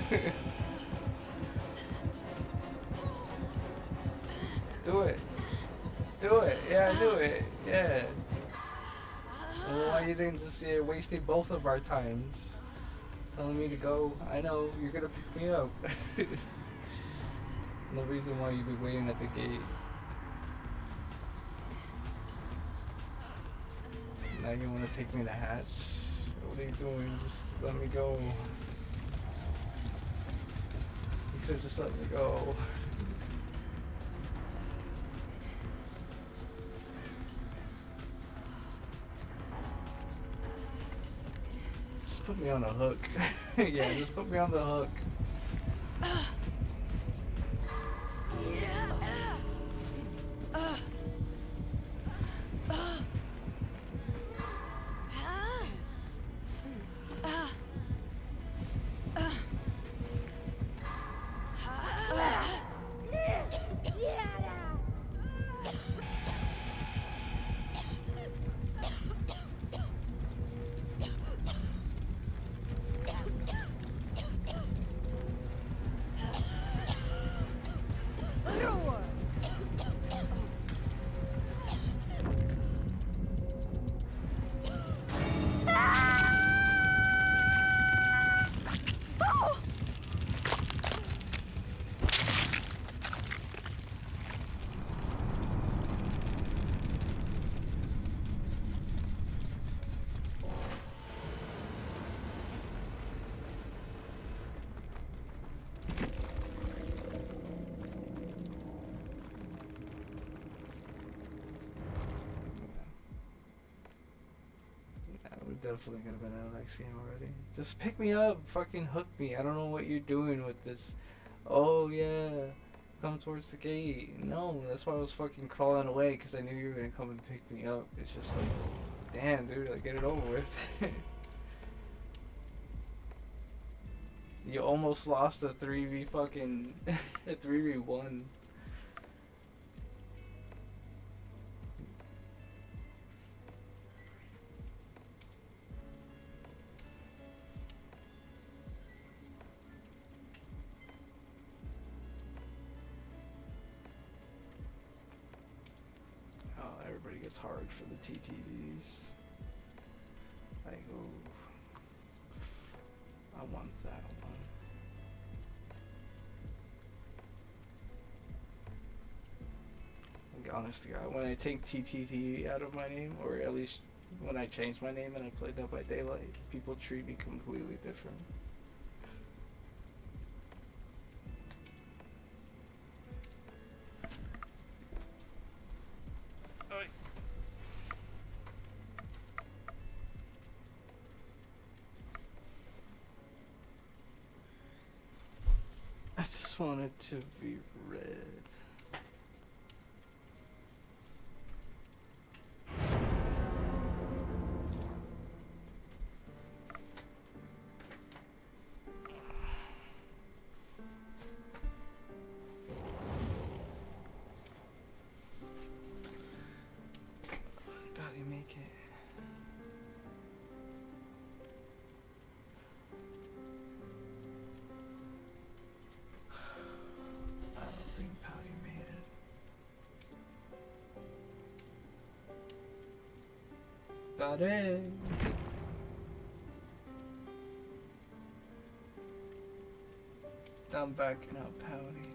Do it. Do it. Yeah, do it. Yeah. Well, why you didn't just wasted both of our times telling me to go? I know you're gonna pick me up. No reason why you'd be waiting at the gate. Now you want to take me to Hatch? What are you doing? Just let me go. You could just let me go. Just put me on a hook. Yeah, just put me on the hook. Definitely could have been out of the next game already. Just pick me up, fucking hook me. I don't know what you're doing with this. Oh yeah, come towards the gate. No, that's why I was fucking crawling away because I knew you were gonna come and pick me up. It's just like, damn, dude, like get it over with. You almost lost a 3v fucking a 3v1. Everybody gets hard for the TTVs. Like, ooh, I want that one. Like, honest to God, when I take TTT out of my name, or at least when I change my name and I play Dead by Daylight, people treat me completely different. I just want it to be red. Gotta make it. I don't think Pouty Pare. I'm backing out, Pouty.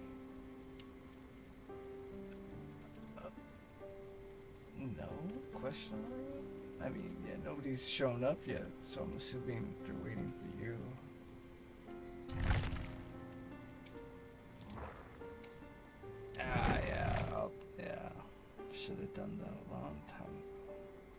No? Question mark? I mean, yeah, nobody's shown up yet, so I'm assuming they're waiting for you. Yeah. Should have done that a long time ago.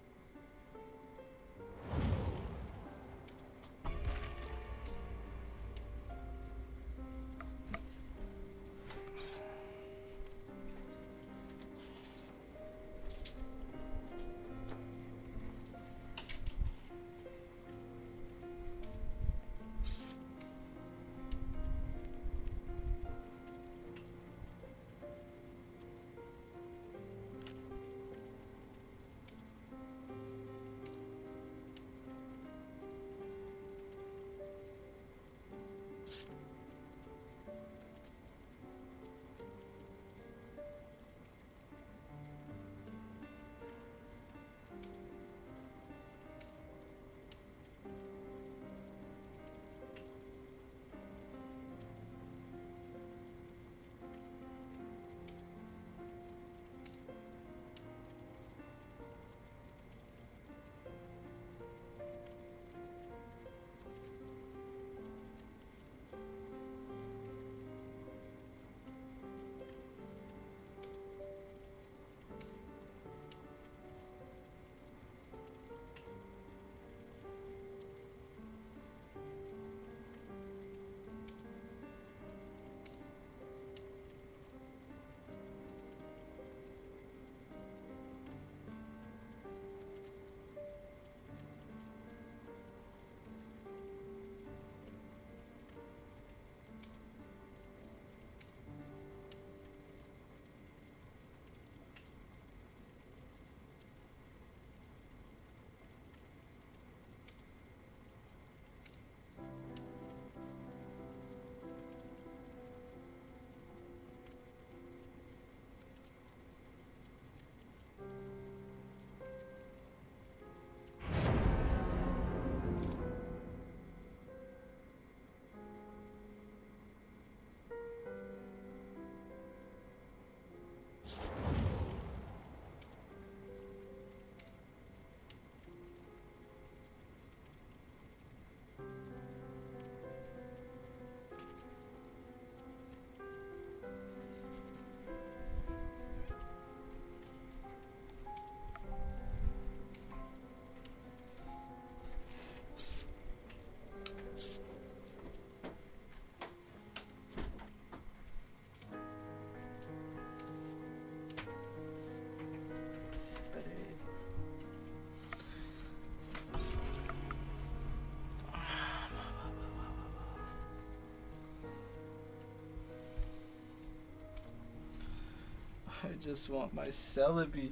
I just want my Celebi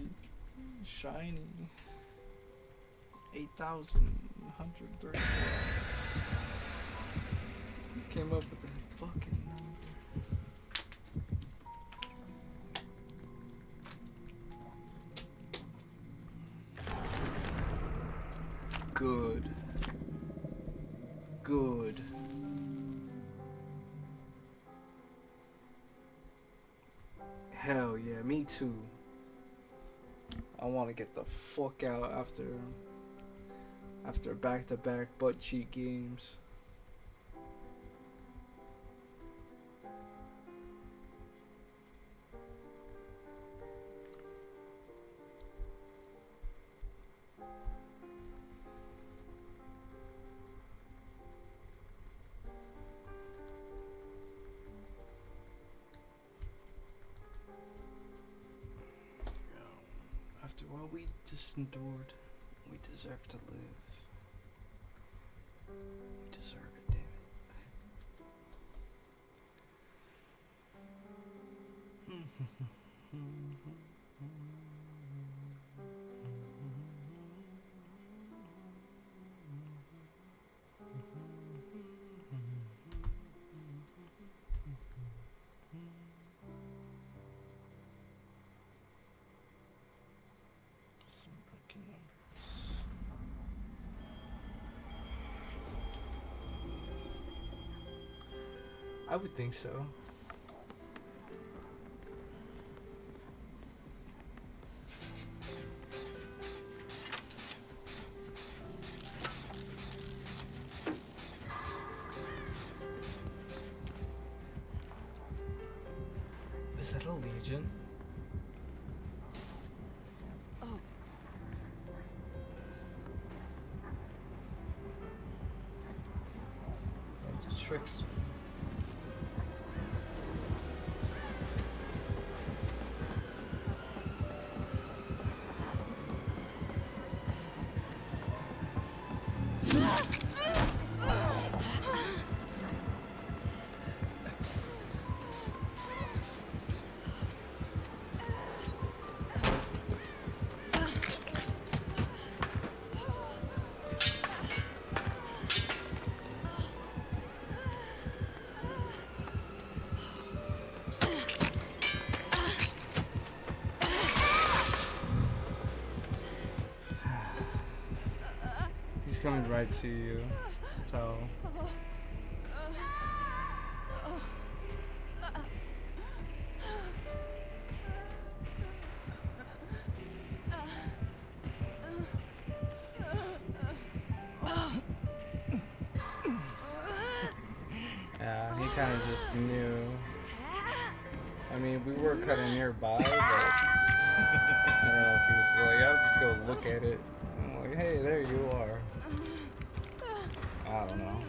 shiny. 8,134. Came up with that fucking number. Good. Good. Hell yeah, me too. I want to get the fuck out after back-to-back butt cheek games. After what we just endured, we deserve to live. We deserve it, damn Some fucking numbers. would think so. Is that a Legion? Oh, It's a trickster. He's coming right to you. So yeah, he kind of just knew. I mean, we were kind of nearby, but I don't know if he was like, I'll just go look at it. I'm like, hey, there you are. I don't know.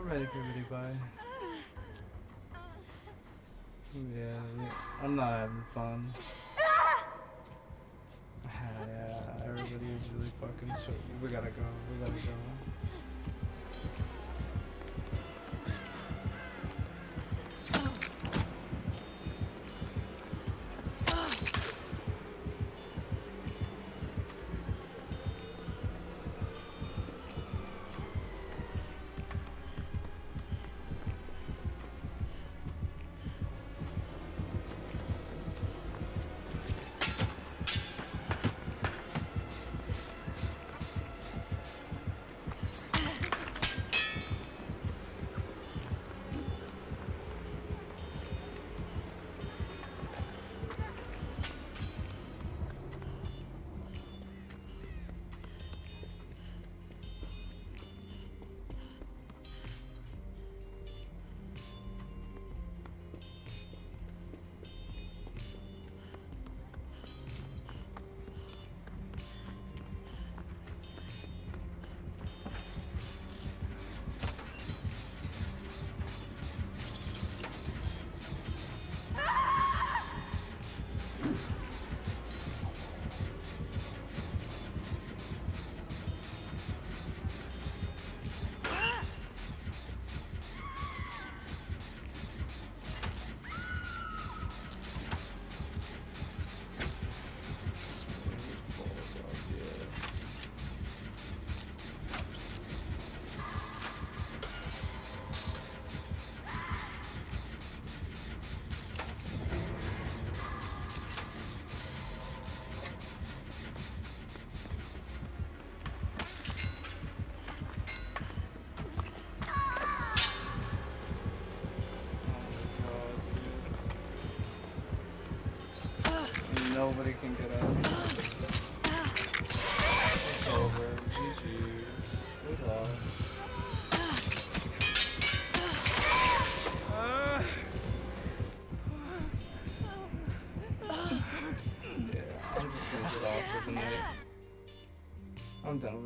I'm ready for everybody bye. Yeah, I'm not having fun. Yeah, everybody is really fucking sweet. We gotta go. We gotta go. Nobody can get out. It's over. GG's. We lost. Yeah, I'm just gonna get off for the night. I'm done with